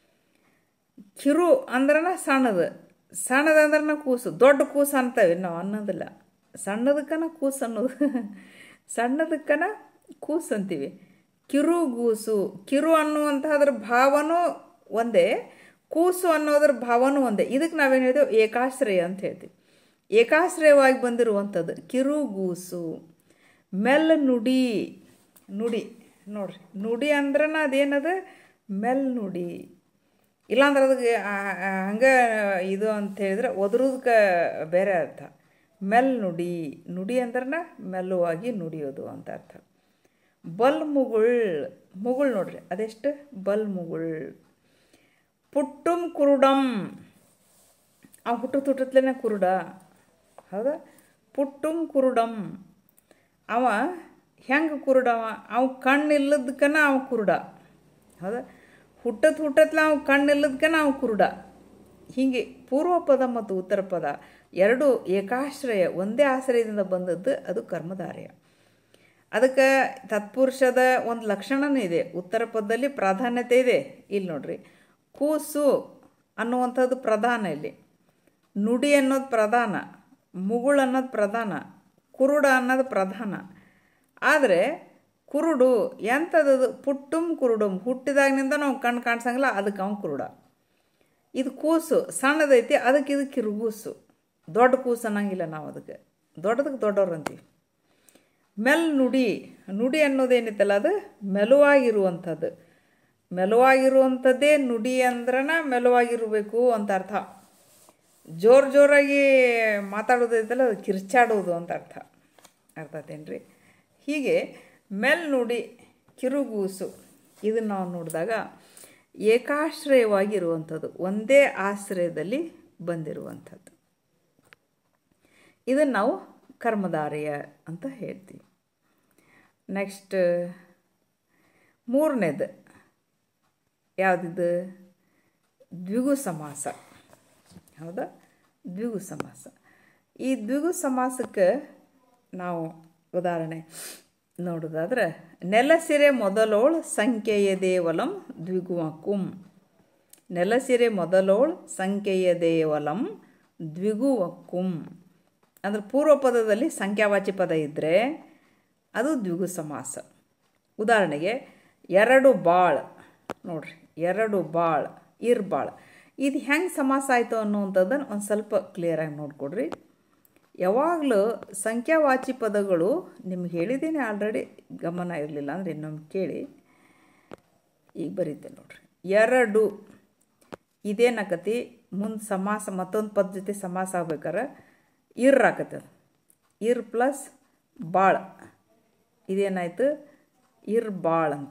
ಕಿರು ಅಂದ್ರನ ಸಣ್ಣದು, ಸಣ್ಣದು ಅಂದ್ರನ ಕೂಸು. ದೊಡ್ಡ ಕೂಸು ಅಂತೇವೆ ನಾವು, ಅನ್ನೋದಿಲ್ಲ. ಸಣ್ಣದಕ್ಕನ ಕೂಸು ಅನ್ನೋದು, ಸಣ್ಣದಕ್ಕನ ಕೂಸು ಅಂತೀವಿ. ಕಿರುಗೂಸು, ಕಿರು ಅನ್ನುವಂಥದ್ರ ಭಾವನೂ ಒಂದೇ, ಕೂಸು ಅನ್ನೋದ್ರ ಭಾವನೂ ಒಂದೇ. ಇದಕ್ಕೆ ನಾವೇನು ಹೇಳ್ತೇವೆ, ಏಕಾಶ್ರಯ ಅಂತ ಹೇಳ್ತೀವಿ. ಏಕಾಶ್ರಯವಾಗಿ ಬಂದಿರುವಂಥದ್ದು ಕಿರುಗೂಸು. ಮೆಲ್ಲ ನುಡಿ, ನುಡಿ ನೋಡ್ರಿ, ನುಡಿ ಅಂದ್ರನ ಅದೇನದು ಮೆಲ್ನುಡಿ. ಇಲ್ಲಾಂದ್ರೆ ಅದಕ್ಕೆ ಹಂಗೆ ಇದು ಅಂತ ಹೇಳಿದ್ರೆ ಒದರೋದಕ್ಕೆ ಬೇರೆ ಅರ್ಥ. ಮೆಲ್ನುಡಿ, ನುಡಿ ಅಂದ್ರನ ಮೆಲ್ಲುವಾಗಿ ನುಡಿಯೋದು ಅಂತ ಅರ್ಥ. ಬಲ್ ಮುಗುಳ್, ಮುಗುಳ್ ನೋಡ್ರಿ ಅದೆಷ್ಟು ಬಲ್ ಮುಗುಳ್. ಪುಟ್ಟುಂ ಕುರುಡಂ, ಆ ಹುಟ್ಟುತ್ತಲೇ ಕುರುಡ, ಹೌದಾ. ಪುಟ್ಟುಂ ಕುರುಡಂ, ಅವ ಹೆಂಗೆ ಕುರುಡವ, ಅವ ಕಣ್ಣಿಲ್ಲದಕ್ಕನ ಅವ ಕುರುಡ, ಹೌದಾ. ಹುಟ್ಟತ್ಲೆ ಅವ ಕಣ್ಣಿಲ್ಲದಕ್ಕನ ಅವ ಕುರುಡ. ಹೀಗೆ ಪೂರ್ವ ಪದ ಮತ್ತು ಉತ್ತರ ಪದ ಎರಡು ಏಕಾಶ್ರಯ, ಒಂದೇ ಆಶ್ರಯದಿಂದ ಬಂದದ್ದು ಅದು ಕರ್ಮಧಾರಯ. ಅದಕ್ಕೆ ತತ್ಪುರುಷದ ಒಂದು ಲಕ್ಷಣವೂ ಇದೆ. ಉತ್ತರ ಪದದಲ್ಲಿ ಪ್ರಾಧಾನ್ಯತೆ ಇದೆ. ಇಲ್ಲಿ ನೋಡ್ರಿ, ಕೂಸು ಅನ್ನುವಂಥದ್ದು ಪ್ರಧಾನ, ಇಲ್ಲಿ ನುಡಿ ಅನ್ನೋದು ಪ್ರಧಾನ, ಮುಗುಳು ಅನ್ನೋದು ಪ್ರಧಾನ, ಕುರುಡ ಅನ್ನೋದು ಪ್ರಧಾನ. ಆದರೆ ಕುರುಡು ಎಂಥದ್ದು, ಪುಟ್ಟುಂ ಕುರುಡುಂ, ಹುಟ್ಟಿದಾಗಿನಿಂದ ನಾವು ಕಣ್ಣು ಕಾಣಿಸಂಗಿಲ್ಲ, ಅದಕ್ಕೆ ಅವ್ನು ಕುರುಡ. ಇದು ಕೂಸು ಸಣ್ಣದೈತಿ, ಅದಕ್ಕೆ ಇದು ಕಿರುಗೂಸು. ದೊಡ್ಡ ಕೂಸು ಅನ್ನಂಗಿಲ್ಲ ನಾವು, ಅದಕ್ಕೆ ದೊಡ್ಡದಕ್ಕೆ ದೊಡ್ಡವ್ರು ಅಂತೀವಿ. ಮೆಲ್ ನುಡಿ, ನುಡಿ ಅನ್ನೋದೇನಿತ್ತಲ್ಲ ಅದು ಮೆಲುವಾಗಿರುವಂಥದ್ದು. ಮೆಲುವಾಗಿರುವಂಥದ್ದೇ ನುಡಿ ಅಂದ್ರನ ಮೆಲುವಾಗಿರಬೇಕು ಅಂತ ಅರ್ಥ. ಜೋರಾಗಿ ಮಾತಾಡೋದೈತಲ್ಲ ಅದು ಕಿರ್ಚಾಡೋದು ಅಂತ ಅರ್ಥ. ಅರ್ಥ ಆತೇನ್ರಿ? ಹೀಗೆ ಮೆಲ್ನುಡಿ, ಕಿರುಗೂಸು ಇದನ್ನು ನಾವು ನೋಡಿದಾಗ ಏಕಾಶ್ರಯವಾಗಿರುವಂಥದ್ದು, ಒಂದೇ ಆಶ್ರಯದಲ್ಲಿ ಬಂದಿರುವಂಥದ್ದು. ಇದನ್ನು ನಾವು ಕರ್ಮಧಾರಯ ಅಂತ ಹೇಳ್ತೀವಿ. ನೆಕ್ಸ್ಟ್ ಮೂರನೇದು ಯಾವುದಿದು, ದ್ವಿಗು ಸಮಾಸ, ಹೌದಾ. ದ್ವಿಗು ಸಮಾಸ. ಈ ದ್ವಿಗು ಸಮಾಸಕ್ಕೆ ನಾವು ಉದಾಹರಣೆ ನೋಡೋದಾದ್ರೆ, ನೆಲಸಿರೆ ಮೊದಲೋಳು ಸಂಖ್ಯೆಯ ದೇವಲಂ ದ್ವಿಗುವಕುಂ. ನೆಲಸಿರೆ ಮೊದಲೋಳು ಸಂಖ್ಯೆಯ ದೇವಲಂ ದ್ವಿಗುವಕುಂ ಅಂದ್ರೆ ಪೂರ್ವ ಪದದಲ್ಲಿ ಸಂಖ್ಯಾವಾಚಿ ಪದ ಇದ್ದರೆ ಅದು ದ್ವಿಗು ಸಮಾಸ. ಉದಾಹರಣೆಗೆ ಎರಡು ಬಾಳ್ ನೋಡ್ರಿ, ಎರಡು ಬಾಳ್, ಇರ್ಬಾಳ್. ಇದು ಹೆಂಗೆ ಸಮಾಸ ಆಯಿತು ಅನ್ನುವಂಥದ್ದನ್ನು ಒಂದು ಸ್ವಲ್ಪ ಕ್ಲಿಯರಾಗಿ ನೋಡಿಕೊಡ್ರಿ. ಯಾವಾಗಲೂ ಸಂಖ್ಯಾವಾಚಿ ಪದಗಳು ನಿಮ್ಗೆ ಹೇಳಿದ್ದೀನಿ ಆಲ್ರೆಡಿ, ಗಮನ ಇರಲಿಲ್ಲ ಅಂದರೆ ಇನ್ನೊಮ್ಮೆ ಕೇಳಿ. ಈಗ ಬರೀತೆ ನೋಡ್ರಿ, ಎರಡು ಇದೇನಾಕತಿ ಮುಂದೆ ಸಮಾಸ ಮತ್ತೊಂದು ಪದ ಜೊತೆ ಸಮಾಸ ಆಗ್ಬೇಕಾರೆ ಇರ್ ಆಕತ್ತದ. ಇರ್ ಪ್ಲಸ್ ಬಾಳ್, ಇದೇನಾಯ್ತು ಇರ್ ಬಾಳ್ ಅಂತ,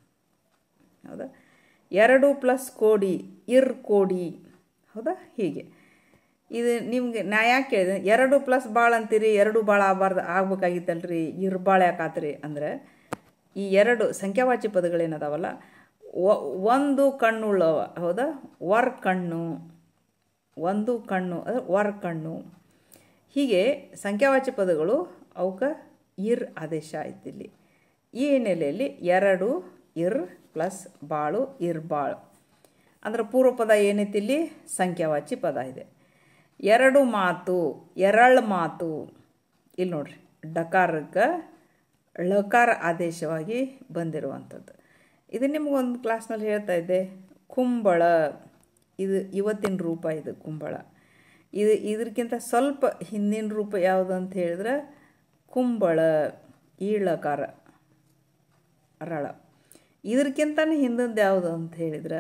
ಹೌದಾ. ಎರಡು ಪ್ಲಸ್ ಕೋಡಿ, ಇರ್ ಕೋಡಿ, ಹೌದಾ. ಹೀಗೆ ಇದು ನಿಮ್ಗೆ ನಾ ಯಾಕೆ ಕೇಳಿದೆ, ಎರಡು ಪ್ಲಸ್ ಭಾಳ ಅಂತೀರಿ, ಎರಡು ಭಾಳ ಆಗ್ಬೇಕಾಗಿತ್ತಲ್ರಿ, ಇರ್ ಭಾಳ ಯಾಕಾತ್ರಿ ಅಂದರೆ, ಈ ಎರಡು ಸಂಖ್ಯಾವಾಚಿ ಪದಗಳೇನದಾವಲ್ಲ, ಒಂದು ಕಣ್ಣುಳ್ಳವ, ಹೌದಾ. ವರ್ ಕಣ್ಣು, ಒಂದು ಕಣ್ಣು ಅಂದರೆ ವರ್ ಕಣ್ಣು. ಹೀಗೆ ಸಂಖ್ಯಾವಾಚಿ ಪದಗಳು ಅವಕ್ಕೆ ಇರ್ ಆದೇಶ ಆಯ್ತು. ಇಲ್ಲಿ ಈ ಹಿನ್ನೆಲೆಯಲ್ಲಿ ಎರಡು ಇರ್ ಪ್ಲಸ್ ಬಾಳು ಇರ್ಬಾಳು ಅಂದ್ರೆ ಪೂರ್ವ ಪದ ಏನೈತಿ, ಇಲ್ಲಿ ಸಂಖ್ಯಾವಾಚಿ ಪದ ಇದೆ. ಎರಡು ಮಾತು, ಎರಳ್ ಮಾತು. ಇಲ್ಲಿ ನೋಡ್ರಿ, ಡಕಾರಕ್ಕೆ ಳಕಾರ ಆದೇಶವಾಗಿ ಬಂದಿರುವಂಥದ್ದು. ಇದು ನಿಮಗೊಂದು ಕ್ಲಾಸ್ನಲ್ಲಿ ಹೇಳ್ತಾ ಇದ್ದೆ, ಕುಂಬಳ. ಇದು ಇವತ್ತಿನ ರೂಪ, ಇದು ಕುಂಬಳ. ಇದಕ್ಕಿಂತ ಸ್ವಲ್ಪ ಹಿಂದಿನ ರೂಪ ಯಾವುದು ಅಂತ ಹೇಳಿದ್ರೆ ಕುಂಬಳ, ಈ ಳಕಾರ ರಳ. ಇದಕ್ಕಿಂತಲೂ ಹಿಂದೊಂದು ಯಾವುದು ಅಂತ ಹೇಳಿದ್ರೆ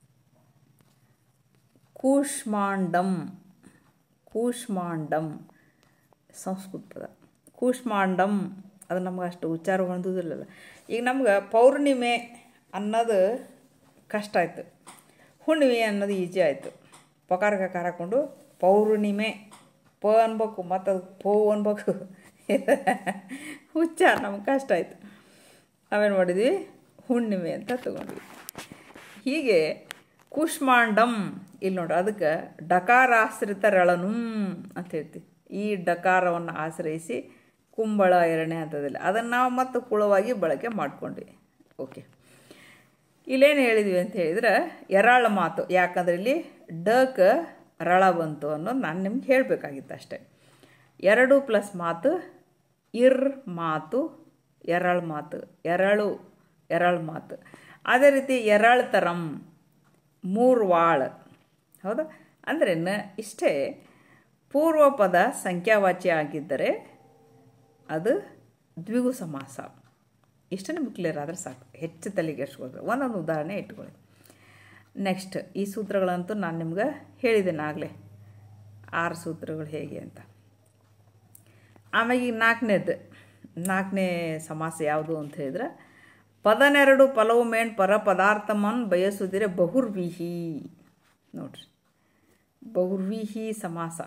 ಕೂಷ್ಮಾಂಡಂ. ಕೂಷ್ಮಾಂಡಂ ಸಂಸ್ಕೃತ ಪದ. ಕೂಷ್ಮಾಂಡಂ ಅದು ನಮ್ಗೆ ಅಷ್ಟು ಉಚ್ಚಾರ ಹೊಂದೋದಿಲ್ಲಲ್ಲ. ಈಗ ನಮ್ಗೆ ಪೌರ್ಣಿಮೆ ಅನ್ನೋದು ಕಷ್ಟ ಆಯಿತು, ಹುಣ್ಣಿಮೆ ಅನ್ನೋದು ಈಜಿ ಆಯಿತು. ಪಕಾರ ಕಕಾರ ಹಾಕ್ಕೊಂಡು ಪೌರ್ಣಿಮೆ ಪ ಅನ್ಬೇಕು, ಮತ್ತು ಅದು ಪೋ ಅನ್ಬೇಕು. ಉಚ್ಚಾರ ನಮ್ಗೆ ಕಷ್ಟ ಆಯಿತು. ನಾವೇನು ಮಾಡಿದ್ವಿ, ಹುಣ್ಣಿಮೆ ಅಂತ ತಗೊಂಡ್ವಿ. ಹೀಗೆ ಕೂಷ್ಮಾಂಡಂ ಇಲ್ಲಿ ನೋಡ್ರಿ, ಅದಕ್ಕೆ ಡಕಾರಾಶ್ರಿತ ರಳನು ಅಂತ ಹೇಳ್ತೀವಿ. ಈ ಡಕಾರವನ್ನು ಆಶ್ರಯಿಸಿ ಕುಂಬಳ ಎರಡನೇ ಹಂತದಲ್ಲಿ ಅದನ್ನು ನಾವು ಮತ್ತು ಕುಳವಾಗಿ ಬಳಕೆ ಮಾಡ್ಕೊಂಡ್ವಿ. ಓಕೆ, ಇಲ್ಲೇನು ಹೇಳಿದ್ವಿ ಅಂತ ಹೇಳಿದ್ರೆ ಎರಾಳ ಮಾತು. ಯಾಕಂದ್ರೆ ಇಲ್ಲಿ ಡಕ ರಳ ಬಂತು ಅನ್ನೋದು ನಾನು ನಿಮ್ಗೆ ಹೇಳಬೇಕಾಗಿತ್ತು ಅಷ್ಟೇ. 2 ಪ್ಲಸ್ ಮಾತು ಇರ್ ಮಾತು, ಎರಳು ಮಾತು, ಎರಳು ಮಾತು. ಅದೇ ರೀತಿ ಎರಳು ತರಂ, 3 ವಾಳ್. ಹೌದಾ? ಅಂದ್ರೆ ಇಷ್ಟೇ. ಪೂರ್ವ ಪದ ಸಂಖ್ಯಾವಾಚಿ ಆಗಿದ್ದರೆ ಅದು ದ್ವಿಗು ಸಮಾಸ. ಇಷ್ಟು ನಿಮ್ಗೆ ಕ್ಲಿಯರ್ ಆದರೆ ಸಾಕು, ಹೆಚ್ಚು ತಲೆಗೆಡ್ಸ್ಕೊಳ್ರಿ. ಒಂದೊಂದು ಉದಾಹರಣೆ ಇಟ್ಕೊಳ್ಳಿ. ನೆಕ್ಸ್ಟ್ ಈ ಸೂತ್ರಗಳಂತೂ ನಾನು ನಿಮ್ಗೆ ಹೇಳಿದ್ದೇನೆ ಆಗಲೇ, 6 ಸೂತ್ರಗಳು ಹೇಗೆ ಅಂತ. ಆಮೇಲೆ ಈಗ ನಾಲ್ಕನೇ ಸಮಾಸ ಯಾವುದು ಅಂತ ಹೇಳಿದ್ರೆ ಪದನೆರಡು ಪಲವು ಮೇಣ್ ಪರ ಪದಾರ್ಥಮನ್ ಬಯಸುವುದಿರೆ ಬಹುರ್ವಿಹಿ. ನೋಡ್ರಿ, ಬಹುರ್ವಿಹಿ ಸಮಾಸ.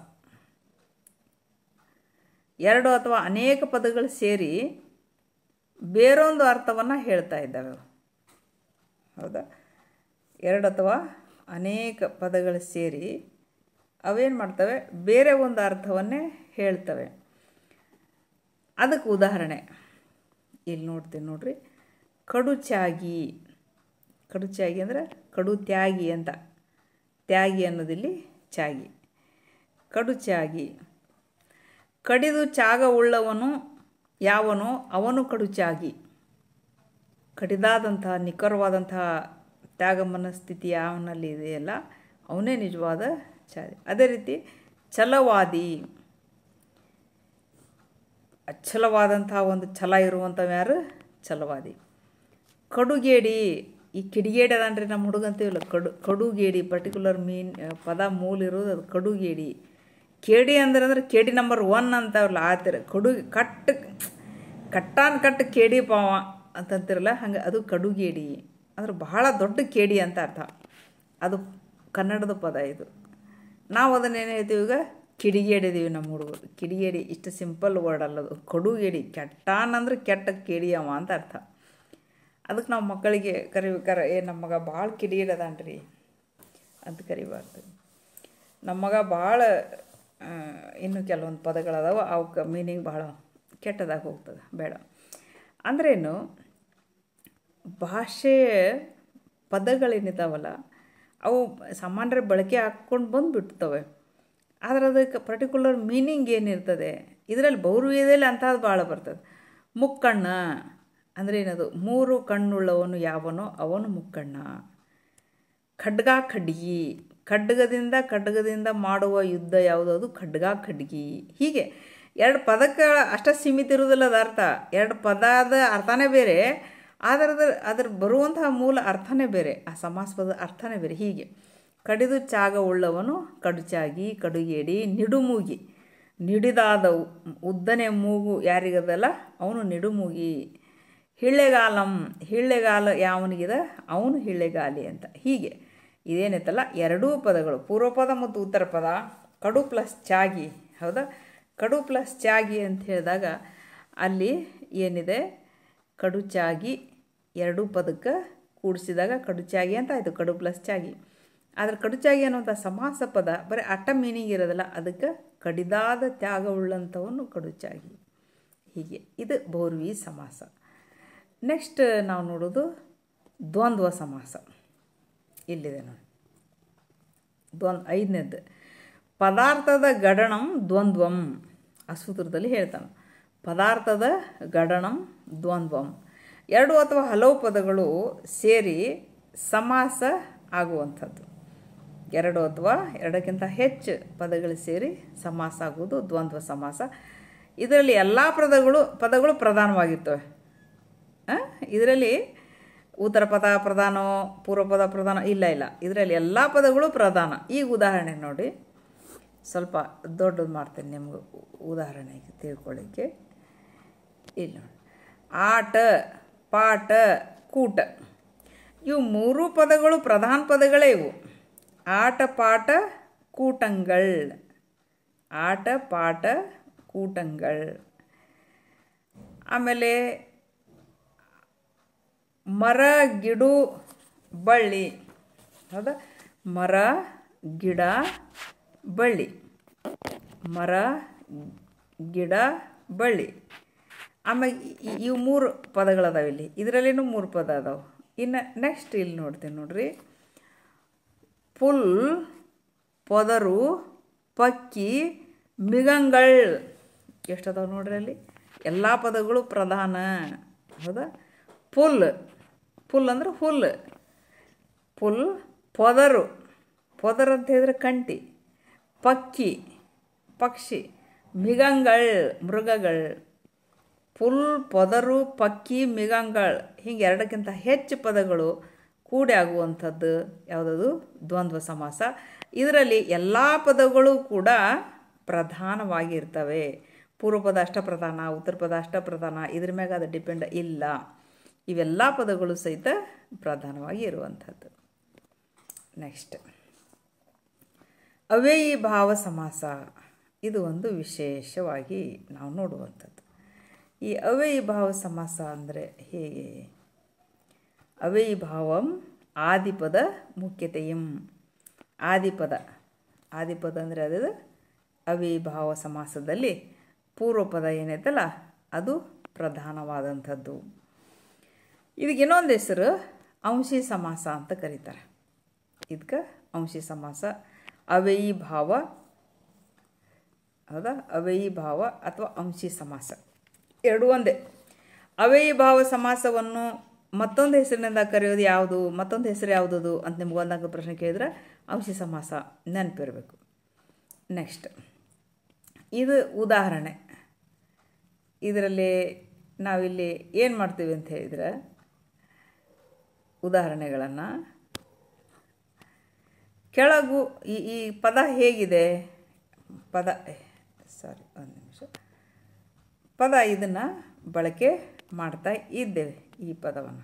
2 ಅಥವಾ ಅನೇಕ ಪದಗಳು ಸೇರಿ ಬೇರೊಂದು ಅರ್ಥವನ್ನು ಹೇಳ್ತಾ ಇದ್ದಾವೆ. ಹೌದಾ? 2 ಅಥವಾ ಅನೇಕ ಪದಗಳು ಸೇರಿ ಅವೇನು ಮಾಡ್ತವೆ, ಬೇರೆ ಒಂದು ಅರ್ಥವನ್ನೇ ಹೇಳ್ತವೆ. ಅದಕ್ಕೆ ಉದಾಹರಣೆ ಇಲ್ಲಿ ನೋಡ್ತೀನಿ ನೋಡ್ರಿ. ಕಡುಚಾಗಿ. ಕಡುಚಾಗಿ ಅಂದರೆ ಕಡು ತ್ಯಾಗಿ ಅಂತ. ತ್ಯಾಗಿ ಅನ್ನೋದಿಲ್ಲಿ ಚಾಗಿ. ಕಡುಚಾಗಿ. ಕಡಿದು ಚಾಗ ಉಳ್ಳವನು ಯಾವನೋ ಅವನು ಕಡುಚಾಗಿ. ಕಡಿದಾದಂತಹ ನಿಖರವಾದಂತಹ ತ್ಯಾಗ ಮನಸ್ಥಿತಿ ಯಾವನಲ್ಲಿ ಇದೆಯಲ್ಲ ಅವನೇ ನಿಜವಾದ ಚಾಗಿ. ಅದೇ ರೀತಿ ಛಲವಾದಿ. ಅಚ್ಚಲವಾದಂತಹ ಒಂದು ಛಲ ಇರುವಂಥವು ಯಾರು? ಛಲವಾದಿ. ಕಡುಗೇಡಿ. ಈ ಕಿಡಿಗೇಡಿ ಅದನ್ರಿ ನಮ್ಮ ಹುಡುಗಂತೀವಲ್ಲ, ಕಡುಗೇಡಿ. ಪರ್ಟಿಕ್ಯುಲರ್ ಪದ ಮೂಲ ಇರೋದು ಅದು ಕಡುಗೇಡಿ. ಕೇಡಿ ಅಂದ್ರೆ ಕೇಡಿ ನಂಬರ್ 1 ಅಂತವ್ರಲ್ಲ ಆತಿರ. ಕಟ್ಟ ಕೇಡಿ ಪಾವ ಅಂತಂತಿರಲ್ಲ, ಹಂಗೆ ಅದು ಕಡುಗೇಡಿ ಅಂದ್ರೆ ಬಹಳ ದೊಡ್ಡ ಕೇಡಿ ಅಂತ ಅರ್ಥ. ಅದು ಕನ್ನಡದ ಪದ ಇದು. ನಾವು ಅದನ್ನೇನು ಹೇಳ್ತೀವಿ ಈಗ, ಕಿಡಿಗೇಡಿದೀವಿ ನಮ್ಮ ಹುಡುಗರು. ಕಿಡಿಗೇಡಿ ಇಷ್ಟು ಸಿಂಪಲ್ ವರ್ಡ್ ಅಲ್ಲದು. ಕಡುಗೇಡಿ. ಕೆಟ್ಟಾನಂದ್ರೆ ಕೆಟ್ಟ ಕೇಡಿಯವ ಅಂತ ಅರ್ಥ. ಅದಕ್ಕೆ ನಾವು ಮಕ್ಕಳಿಗೆ ಕರಿಬೇಕಾರೆ ನಮ್ಮ ಮಗ ಭಾಳ ಕಿಡಿಗೇಡದಾನ್ರಿ ಅಂತ ಕರಿಬಾರ್ದು. ನಮ್ಮ ಮಗ ಭಾಳ ಇನ್ನು ಕೆಲವೊಂದು ಪದಗಳದಾವ, ಅವಕ್ಕೆ ಮೀನಿಂಗ್ ಭಾಳ ಕೆಟ್ಟದಾಗಿ ಹೋಗ್ತದೆ. ಬೇಡ ಅಂದ್ರೇನು, ಭಾಷೆಯ ಪದಗಳೇನಿದ್ದಾವಲ್ಲ ಅವು ಸಾಮಾನ್ಯರ ಬಳಕೆ ಹಾಕ್ಕೊಂಡು ಬಂದುಬಿಡ್ತವೆ. ಆದರೆ ಅದಕ್ಕೆ ಪರ್ಟಿಕ್ಯುಲರ್ ಮೀನಿಂಗ್ ಏನಿರ್ತದೆ, ಇದರಲ್ಲಿ ಬಹುರ್ವಿದಲ್ಲಿ ಅಂಥದ್ದು ಭಾಳ ಬರ್ತದೆ. ಮುಕ್ಕಣ್ಣ ಅಂದರೆ ಏನದು? 3 ಕಣ್ಣುಳ್ಳವನು ಯಾವನೋ ಅವನು ಮುಕ್ಕಣ್ಣ. ಖಡ್ಗ ಖಡ್ಗಿ. ಖಡ್ಗದಿಂದ ಮಾಡುವ ಯುದ್ಧ ಯಾವುದು? ಅದು ಖಡ್ಗ ಖಡ್ಗಿ. ಹೀಗೆ 2 ಪದಕ್ಕೆ ಅಷ್ಟೇ ಸೀಮಿತ ಇರುವುದಿಲ್ಲ ಅದು ಅರ್ಥ. 2 ಪದದ ಅರ್ಥನೇ ಬೇರೆ, ಅದ್ರ ಬರುವಂತಹ ಮೂಲ ಅರ್ಥನೇ ಬೇರೆ, ಆ ಸಮಾಸ ಪದದ ಅರ್ಥನೇ ಬೇರೆ. ಹೀಗೆ ಕಡಿದು ಚಾಗ ಉಳ್ಳವನು ಕಡುಚಾಗಿ, ಕಡುಗೇಡಿ. ನಿಡುಮೂಗಿ. ನಿಡಿದಾದವು ಉದ್ದನೆ ಮೂಗು ಯಾರಿಗದಲ್ಲ ಅವನು ನಿಡುಮೂಗಿ. ಹಿಳ್ಳೆಗಾಲ ಯಾವನಿಗಿದೆ ಅವನು ಹಿಳ್ಳೆಗಾಲಿ ಅಂತ. ಹೀಗೆ ಇದೇನೈತಲ್ಲ 2 ಪದಗಳು, ಪೂರ್ವ ಪದ ಮತ್ತು ಉತ್ತರ ಪದ. ಕಡು ಪ್ಲಸ್ ಚಾಗಿ. ಹೌದಾ? ಕಡು ಪ್ಲಸ್ ಚಾಗಿ ಅಂತ ಹೇಳಿದಾಗ ಅಲ್ಲಿ ಏನಿದೆ, ಕಡುಚಾಗಿ 2 ಪದಕ್ಕೆ ಕೂಡಿಸಿದಾಗ ಕಡುಚಾಗಿ ಅಂತ ಆಯಿತು. ಕಡು ಪ್ಲಸ್ ಚಾಗಿ. ಆದರೆ ಕಡುಚಾಗಿ ಅನ್ನುವಂಥ ಸಮಾಸ ಪದ ಬರೀ ಅಟ್ಟ ಮೀನಿಂಗ್ ಇರೋದಿಲ್ಲ, ಅದಕ್ಕೆ ಕಡಿದಾದ ತ್ಯಾಗವುಳ್ಳಂಥವನ್ನು ಕಡುಚಾಗಿ. ಹೀಗೆ ಇದು ಬಹುರ್ವಿ ಸಮಾಸ. ನೆಕ್ಸ್ಟ್ ನಾವು ನೋಡೋದು ದ್ವಂದ್ವ ಸಮಾಸ. ಇಲ್ಲಿದೆ ನೋಡಿ, 5ನೇದ್ದು. ಪದಾರ್ಥದ ಗಡಣಂ ದ್ವಂದ್ವಂ. ಆ ಸೂತ್ರದಲ್ಲಿ ಹೇಳ್ತಾನೆ, ಪದಾರ್ಥದ ಗಡಣಂ ದ್ವಂದ್ವಂ. 2 ಅಥವಾ ಹಲವು ಪದಗಳು ಸೇರಿ ಸಮಾಸ ಆಗುವಂಥದ್ದು. 2 ಅಥವಾ 2ಕ್ಕಿಂತ ಹೆಚ್ಚು ಪದಗಳು ಸೇರಿ ಸಮಾಸ ಆಗುವುದು ದ್ವಂದ್ವ ಸಮಾಸ. ಇದರಲ್ಲಿ ಎಲ್ಲ ಪದಗಳು ಪ್ರಧಾನವಾಗಿರ್ತವೆ. ಇದರಲ್ಲಿ ಉತ್ತರ ಪದ ಪ್ರಧಾನೋ ಪೂರ್ವ ಪದ ಪ್ರಧಾನ ಇಲ್ಲ ಇಲ್ಲ, ಇದರಲ್ಲಿ ಎಲ್ಲ ಪದಗಳು ಪ್ರಧಾನ. ಈಗ ಉದಾಹರಣೆ ನೋಡಿ, ಸ್ವಲ್ಪ ದೊಡ್ಡದು ಮಾಡ್ತೇನೆ ನಿಮ್ಗೆ ಉದಾಹರಣೆಗೆ ತಿಳ್ಕೊಳ್ಳಿಕ್ಕೆ. ಇಲ್ಲಿ ನೋಡಿ, ಆಟ ಪಾಠ ಕೂಟ, ಇವು ಮೂರು ಪದಗಳು ಪ್ರಧಾನ ಪದಗಳೇ ಇವು. ಆಟ ಪಾಠ ಕೂಟಂಗಳ್, ಆಟ ಪಾಠ ಕೂಟಂಗಳ್. ಆಮೇಲೆ ಮರ ಗಿಡ ಬಳ್ಳಿ, ಹೌದಾ, ಮರ ಗಿಡ ಬಳ್ಳಿ, ಮರ ಗಿಡ ಬಳ್ಳಿ. ಆಮೇಲೆ ಇವು ಮೂರು ಪದಗಳದಾವೆ ಇಲ್ಲಿ, ಇದರಲ್ಲಿನೂ ಮೂರು ಪದ ಅದಾವೆ. ಇನ್ನು ನೆಕ್ಸ್ಟ್ ಇಲ್ಲಿ ನೋಡ್ತೀನಿ ನೋಡ್ರಿ, ಪುಲ್ ಪೊದರು ಪಕ್ಕಿ ಮಿಗಂಗಳ್, ಎಷ್ಟದಾವೆ ನೋಡ್ರಿ ಅಲ್ಲಿ, ಎಲ್ಲ ಪದಗಳು ಪ್ರಧಾನ. ಹೌದಾ, ಪುಲ್, ಪುಲ್ ಅಂದ್ರೆ ಹುಲ್, ಪುಲ್, ಪೊದರು, ಪೊದರು ಅಂತ ಹೇಳಿದ್ರೆ ಕಂಟಿ, ಪಕ್ಕಿ ಪಕ್ಷಿ, ಮಿಗಂಗಳ್ ಮೃಗಗಳು. ಪುಲ್ ಪೊದರು ಪಕ್ಕಿ ಮಿಗಂಗಳ್, ಹಿಂಗೆ ಎರಡಕ್ಕಿಂತ ಹೆಚ್ಚು ಪದಗಳು ಕೂಡಿ ಆಗುವಂಥದ್ದು ಯಾವುದದು ದ್ವಂದ್ವ ಸಮಾಸ. ಇದರಲ್ಲಿ ಎಲ್ಲ ಪದಗಳು ಕೂಡ ಪ್ರಧಾನವಾಗಿರ್ತವೆ. ಪೂರ್ವ ಪದ ಅಷ್ಟಪ್ರಧಾನ, ಉತ್ತರ ಪದ ಅಷ್ಟಪ್ರಧಾನ, ಇದ್ರ ಮ್ಯಾಗ ಅದು ಡಿಪೆಂಡ್ ಇಲ್ಲ. ಇವೆಲ್ಲ ಪದಗಳು ಸಹಿತ ಪ್ರಧಾನವಾಗಿ ಇರುವಂಥದ್ದು. ನೆಕ್ಸ್ಟ್ ಅವ್ಯಯಿ ಭಾವ ಸಮಾಸ, ಇದು ಒಂದು ವಿಶೇಷವಾಗಿ ನಾವು ನೋಡುವಂಥದ್ದು. ಈ ಅವ್ಯಯಿ ಭಾವ ಸಮಾಸ ಅಂದರೆ ಹೇಗೆ? ಅವ್ಯಯಿ ಭಾವಂ ಆದಿಪದ ಮುಖ್ಯತೆಯಂ, ಆದಿಪದ, ಆದಿಪದ ಅಂದರೆ ಅದು ಅವ್ಯಯಿ ಭಾವ ಸಮಾಸದಲ್ಲಿ ಪೂರ್ವ ಪದ ಏನೈತಲ್ಲ ಅದು ಪ್ರಧಾನವಾದಂಥದ್ದು. ಇದಕ್ಕೆ ಇನ್ನೊಂದು ಹೆಸರು ಅಂಶಿ ಸಮಾಸ ಅಂತ ಕರೀತಾರೆ. ಇದಕ್ಕೆ ಅಂಶಿ ಸಮಾಸ, ಅವ್ಯಯಿ ಭಾವ, ಹೌದಾ, ಅವ್ಯಯಿ ಭಾವ ಅಥವಾ ಅಂಶಿ ಸಮಾಸ ಎರಡೂ ಒಂದೇ. ಅವ್ಯಯಿ ಭಾವ ಸಮಾಸವನ್ನು ಮತ್ತೊಂದು ಹೆಸರಿನಿಂದ ಕರೆಯೋದು ಯಾವುದು, ಮತ್ತೊಂದು ಹೆಸರು ಯಾವುದದು ಅಂತ ನಿಮ್ಗೆ ಒಂದಾಗ ಪ್ರಶ್ನೆ ಕೇಳಿದ್ರೆ ಅಂಶಿ ಸಮಾಸ ನೆನಪಿರಬೇಕು. ನೆಕ್ಸ್ಟ್ ಇದು ಉದಾಹರಣೆ. ಇದರಲ್ಲಿ ನಾವಿಲ್ಲಿ ಏನು ಮಾಡ್ತೀವಿ ಅಂತ ಹೇಳಿದರೆ, ಉದಾಹರಣೆಗಳನ್ನು ಕೆಳಗು ಈ ಪದ ಹೇಗಿದೆ, ಪದ ಒಂದು ನಿಮಿಷ, ಪದ ಇದನ್ನು ಬಳಕೆ ಮಾಡ್ತಾ ಇದ್ದೇವೆ ಈ ಪದವನ್ನು.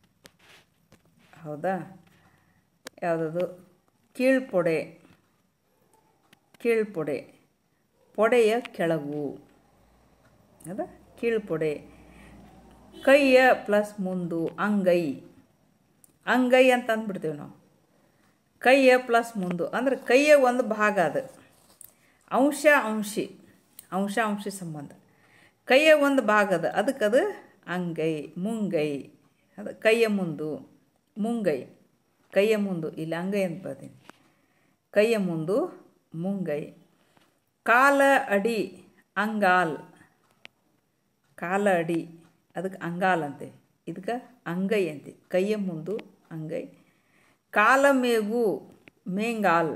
ಹೌದಾ, ಯಾವುದದು ಕೀಳ್ಪೊಡೆ, ಕೀಳ್ಪೊಡೆ, ಪೊಡೆಯ ಕೆಳಗು, ಹೌದಾ, ಕೀಳ್ಪೊಡೆ. ಕೈಯ ಪ್ಲಸ್ ಮುಂದು ಅಂಗೈ, ಅಂಗೈ ಅಂತ ಅಂದ್ಬಿಡ್ತೀವಿ ನಾವು. ಕೈಯ ಪ್ಲಸ್ ಮುಂದು ಅಂದರೆ ಕೈಯ ಒಂದು ಭಾಗ, ಅದು ಅಂಶ ಅಂಶಿ, ಅಂಶ ಅಂಶಿ ಸಂಬಂಧ. ಕೈಯ ಒಂದು ಭಾಗ ಅದು, ಅದಕ್ಕದು ಅಂಗೈ. ಮುಂಗೈ ಅದು ಕೈಯ ಮುಂದು, ಮುಂಗೈ, ಕೈಯ ಮುಂದು, ಇಲ್ಲಿ ಅಂಗೈ ಅಂತ ಬರ್ತೀನಿ, ಕೈಯ ಮುಂದು ಮುಂಗೈ. ಕಾಲ ಅಡಿ ಅಂಗಾಲ್, ಕಾಲ ಅಡಿ ಅದಕ್ಕೆ ಅಂಗಾಲ್ ಅಂತೆ, ಇದಕ್ಕೆ ಅಂಗೈ ಅಂತೆ, ಕೈಯ ಮುಂದು ಅಂಗೈ. ಕಾಲ ಮೇಗು ಮೇಂಗಾಲ್,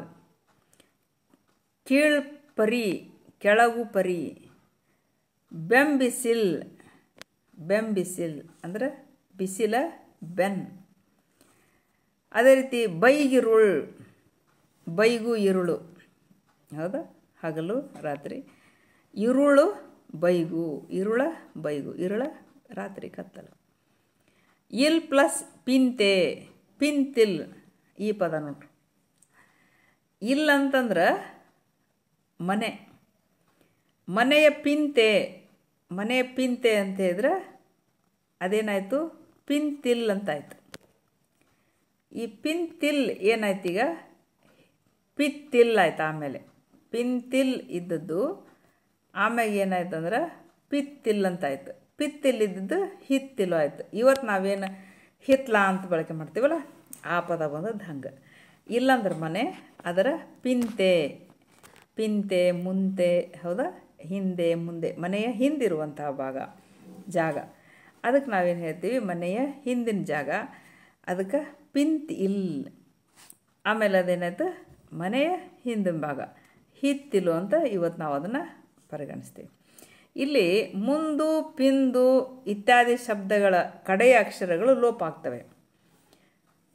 ಕೀಳ್ಪರಿ ಕೆಳಗು ಪರಿ. ಬೆಂಬಿಸಿಲ್, ಬೆಂಬಿಸಿಲ್ ಅಂದರೆ ಬಿಸಿಲ ಬೆನ್. ಅದೇ ರೀತಿ ಬೈಗಿರುಳ್, ಬೈಗು ಇರುಳು, ಹೌದಾ, ಹಗಲು ರಾತ್ರಿ. ಇರುಳು ಬೈಗು, ಇರುಳ ಬೈಗು, ಇರುಳ ರಾತ್ರಿ ಕತ್ತಲು. ಇಲ್ ಪ್ಲಸ್ ಪಿಂತೆ, ಪಿಂತಿಲ್, ಈ ಪದ ನೋಡ್ರಿ. ಇಲ್ಲ ಅಂತಂದ್ರೆ ಮನೆ, ಮನೆಯ ಪಿಂತೆ, ಮನೆಯ ಪಿಂತೆ ಅಂತ ಹೇಳಿದ್ರೆ ಅದೇನಾಯಿತು ಪಿಂತಿಲ್ ಅಂತಾಯಿತು. ಈ ಪಿಂತಿಲ್ ಏನಾಯ್ತು ಈಗ ಪಿತ್ತಿಲ್ ಆಯ್ತು. ಆಮೇಲೆ ಪಿಂತಿಲ್ ಇದ್ದದ್ದು ಆಮ್ಯಾಗ ಏನಾಯ್ತು ಅಂದ್ರೆ ಪಿತ್ತಿಲ್ ಅಂತಾಯ್ತು. ಪಿತ್ತಿಲ್ ಇದ್ದದ್ದು ಹಿತ್ತಿಲು ಆಯಿತು. ಇವತ್ತು ನಾವೇನು ಹಿತ್ಲ ಅಂತ ಬಳಕೆ ಮಾಡ್ತೀವಲ್ಲ ಆ ಪದ ಬಂದದ್ದು ಹಂಗೆ. ಇಲ್ಲಂದ್ರೆ ಮನೆ, ಅದರ ಪಿಂತೆ, ಪಿಂತೆ ಮುಂತೆ, ಹೌದಾ, ಹಿಂದೆ ಮುಂದೆ, ಮನೆಯ ಹಿಂದಿರುವಂತಹ ಭಾಗ, ಜಾಗ, ಅದಕ್ಕೆ ನಾವೇನು ಹೇಳ್ತೀವಿ ಮನೆಯ ಹಿಂದಿನ ಜಾಗ, ಅದಕ್ಕೆ ಪಿಂತ್ ಇಲ್. ಆಮೇಲೆ ಅದೇನಾಯ್ತು ಮನೆಯ ಹಿಂದಿನ ಭಾಗ, ಹಿತ್ತಿಲು ಅಂತ ಇವತ್ತು ನಾವು ಅದನ್ನು ಪರಿಗಣಿಸ್ತೀವಿ. ಇಲ್ಲಿ ಮುಂದು ಪಿಂದು ಇತ್ಯಾದಿ ಶಬ್ದಗಳ ಕಡೆಯ ಅಕ್ಷರಗಳು ಲೋಪ ಆಗ್ತವೆ.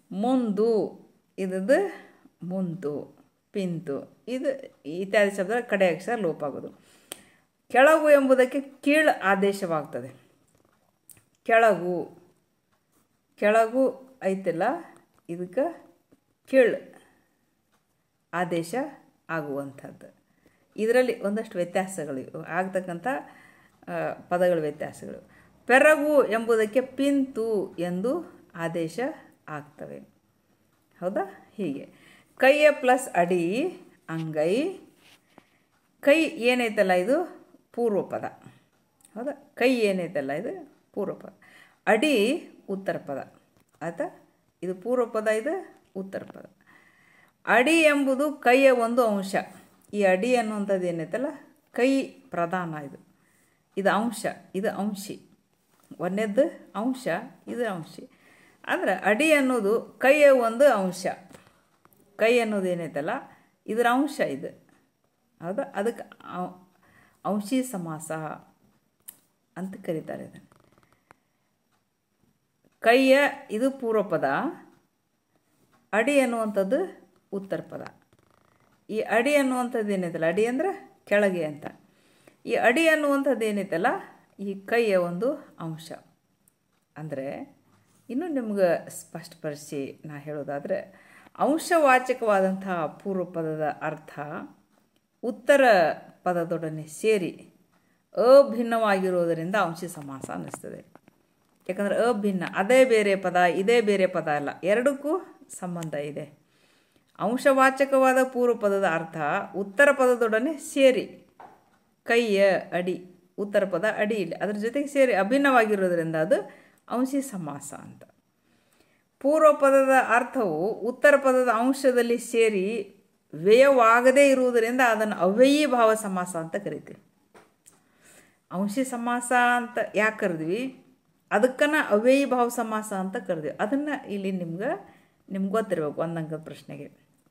ಮುಂದು ಇದ್ದದ್ದು ಮುಂತು ಪಿಂತು ಇದು ಇತ್ಯಾದಿ ಶಬ್ದ ಕಡೆ ಅಕ್ಷರ ಲೋಪ ಆಗೋದು. ಕೆಳಗು ಎಂಬುದಕ್ಕೆ ಕೀಳು ಆದೇಶವಾಗ್ತದೆ. ಕೆಳಗು ಕೆಳಗು ಐತಿಲ್ಲ, ಇದಕ್ಕೆ ಕೀಳು ಆದೇಶ ಆಗುವಂಥದ್ದು. ಇದರಲ್ಲಿ ಒಂದಷ್ಟು ವ್ಯತ್ಯಾಸಗಳು ಆಗ್ತಕ್ಕಂಥ ಪದಗಳ ವ್ಯತ್ಯಾಸಗಳು. ಪೆರಗು ಎಂಬುದಕ್ಕೆ ಪಿಂತು ಎಂದು ಆದೇಶ ಆಗ್ತವೆ. ಹೌದಾ? ಹೀಗೆ ಕೈಯ ಪ್ಲಸ್ ಅಡಿ ಅಂಗೈ. ಕೈ ಏನೈತಲ್ಲ ಇದು ಪೂರ್ವ ಪದ. ಹೌದಾ? ಕೈ ಏನೈತಲ್ಲ ಇದು ಪೂರ್ವ ಪದ. ಅಡಿ ಉತ್ತರ ಪದ. ಆಯಿತಾ? ಇದು ಪೂರ್ವ ಪದ, ಇದು ಉತ್ತರ ಪದ. ಅಡಿ ಎಂಬುದು ಕೈಯ ಒಂದು ಅಂಶ. ಈ ಅಡಿ ಅನ್ನುವಂಥದ್ದು ಏನೈತಲ್ಲ ಕೈ ಪ್ರಧಾನ. ಇದು ಅಂಶ, ಇದು ಅಂಶಿ. ಒಂದನೇದ್ದು ಅಂಶ, ಇದು ಅಂಶಿ. ಅಂದರೆ ಅಡಿ ಅನ್ನೋದು ಕೈಯ ಒಂದು ಅಂಶ. ಕೈ ಅನ್ನೋದು ಏನೈತಲ್ಲ ಇದರ ಅಂಶ ಇದು. ಹೌದಾ? ಅದಕ್ಕೆ ಅಂಶಿ ಸಮಾಸ ಅಂತ ಕರೀತಾರೆ ಇದನ್ನು. ಕೈಯ ಇದು ಪೂರ್ವ ಪದ, ಅಡಿ ಅನ್ನುವಂಥದ್ದು ಉತ್ತರ ಪದ. ಈ ಅಡಿ ಅನ್ನುವಂಥದ್ದು ಏನೈತಲ್ಲ, ಅಡಿ ಅಂದರೆ ಕೆಳಗೆ ಅಂತ. ಈ ಅಡಿ ಅನ್ನುವಂಥದ್ದು ಏನೈತಲ್ಲ ಈ ಕೈಯ ಒಂದು ಅಂಶ. ಅಂದರೆ ಇನ್ನೂ ನಿಮ್ಗೆ ಸ್ಪಷ್ಟಪಡಿಸಿ ನಾ ಹೇಳೋದಾದರೆ, ಅಂಶವಾಚಕವಾದಂಥ ಪೂರ್ವ ಪದದ ಅರ್ಥ ಉತ್ತರ ಪದದೊಡನೆ ಸೇರಿ ಅಭಿನ್ನವಾಗಿರೋದರಿಂದ ಅಂಶಿ ಸಮಾಸ ಅನ್ನಿಸ್ತದೆ. ಯಾಕಂದರೆ ಅಭಿನ್ನ, ಅದೇ ಬೇರೆ ಪದ ಇದೇ ಬೇರೆ ಪದ ಅಲ್ಲ, ಎರಡಕ್ಕೂ ಸಂಬಂಧ ಇದೆ. ಅಂಶವಾಚಕವಾದ ಪೂರ್ವ ಪದದ ಅರ್ಥ ಉತ್ತರ ಪದದೊಡನೆ ಸೇರಿ, ಕೈಯ ಅಡಿ ಉತ್ತರ ಪದ ಅಡಿ ಇಲ್ಲ, ಅದ್ರ ಜೊತೆಗೆ ಸೇರಿ ಅಭಿನ್ನವಾಗಿರೋದ್ರಿಂದ ಅದು ಅಂಶಿ ಸಮಾಸ ಅಂತ. ಪೂರ್ವ ಪದದ ಅರ್ಥವು ಉತ್ತರ ಪದದ ಅಂಶದಲ್ಲಿ ಸೇರಿ ವ್ಯಯವಾಗದೇ ಇರುವುದರಿಂದ ಅದನ್ನು ಅವ್ಯಯೀ ಭಾವ ಸಮಾಸ ಅಂತ ಕರಿತೀವಿ. ಅಂಶಿ ಸಮಾಸ ಅಂತ ಯಾಕೆ ಕರೆದ್ವಿ, ಅದಕ್ಕನ ಅವ್ಯಯೀ ಭಾವ ಸಮಾಸ ಅಂತ ಕರೆದ್ವಿ. ಅದನ್ನು ಇಲ್ಲಿ ನಿಮ್ಗೆ ಗೊತ್ತಿರಬೇಕು ಒಂದಂಕದ ಪ್ರಶ್ನೆಗೆ.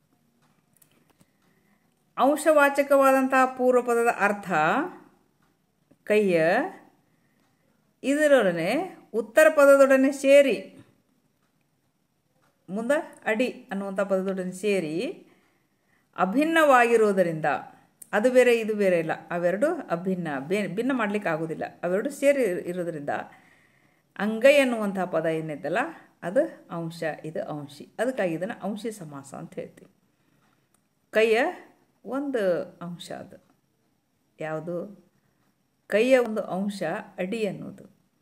ಅಂಶವಾಚಕವಾದಂತಹ ಪೂರ್ವ ಪದದ ಅರ್ಥ ಕೈಯ ಇದರೊಡನೆ ಉತ್ತರ ಪದದೊಡನೆ ಸೇರಿ, ಮುಂದೆ ಅಡಿ ಅನ್ನುವಂಥ ಪದದೊಡನೆ ಸೇರಿ ಅಭಿನ್ನವಾಗಿರೋದರಿಂದ, ಅದು ಬೇರೆ ಇದು ಬೇರೆ ಇಲ್ಲ, ಅವೆರಡು ಅಭಿನ್ನ, ಭಿನ್ನ ಮಾಡಲಿಕ್ಕೆ ಆಗೋದಿಲ್ಲ, ಅವೆರಡು ಸೇರಿ ಇರೋದ್ರಿಂದ ಅಂಗೈ ಅನ್ನುವಂಥ ಪದ ಏನೈತಲ್ಲ ಅದು ಅಂಶ, ಇದು ಅಂಶಿ. ಅದಕ್ಕಾಗಿ ಇದನ್ನು ಅಂಶಿ ಸಮಾಸ ಅಂತ ಹೇಳ್ತೀವಿ. ಕೈಯ ಒಂದು ಅಂಶ ಅದು ಯಾವುದು, ಕೈಯ ಒಂದು ಅಂಶ ಅಡಿ ಅನ್ನೋದು.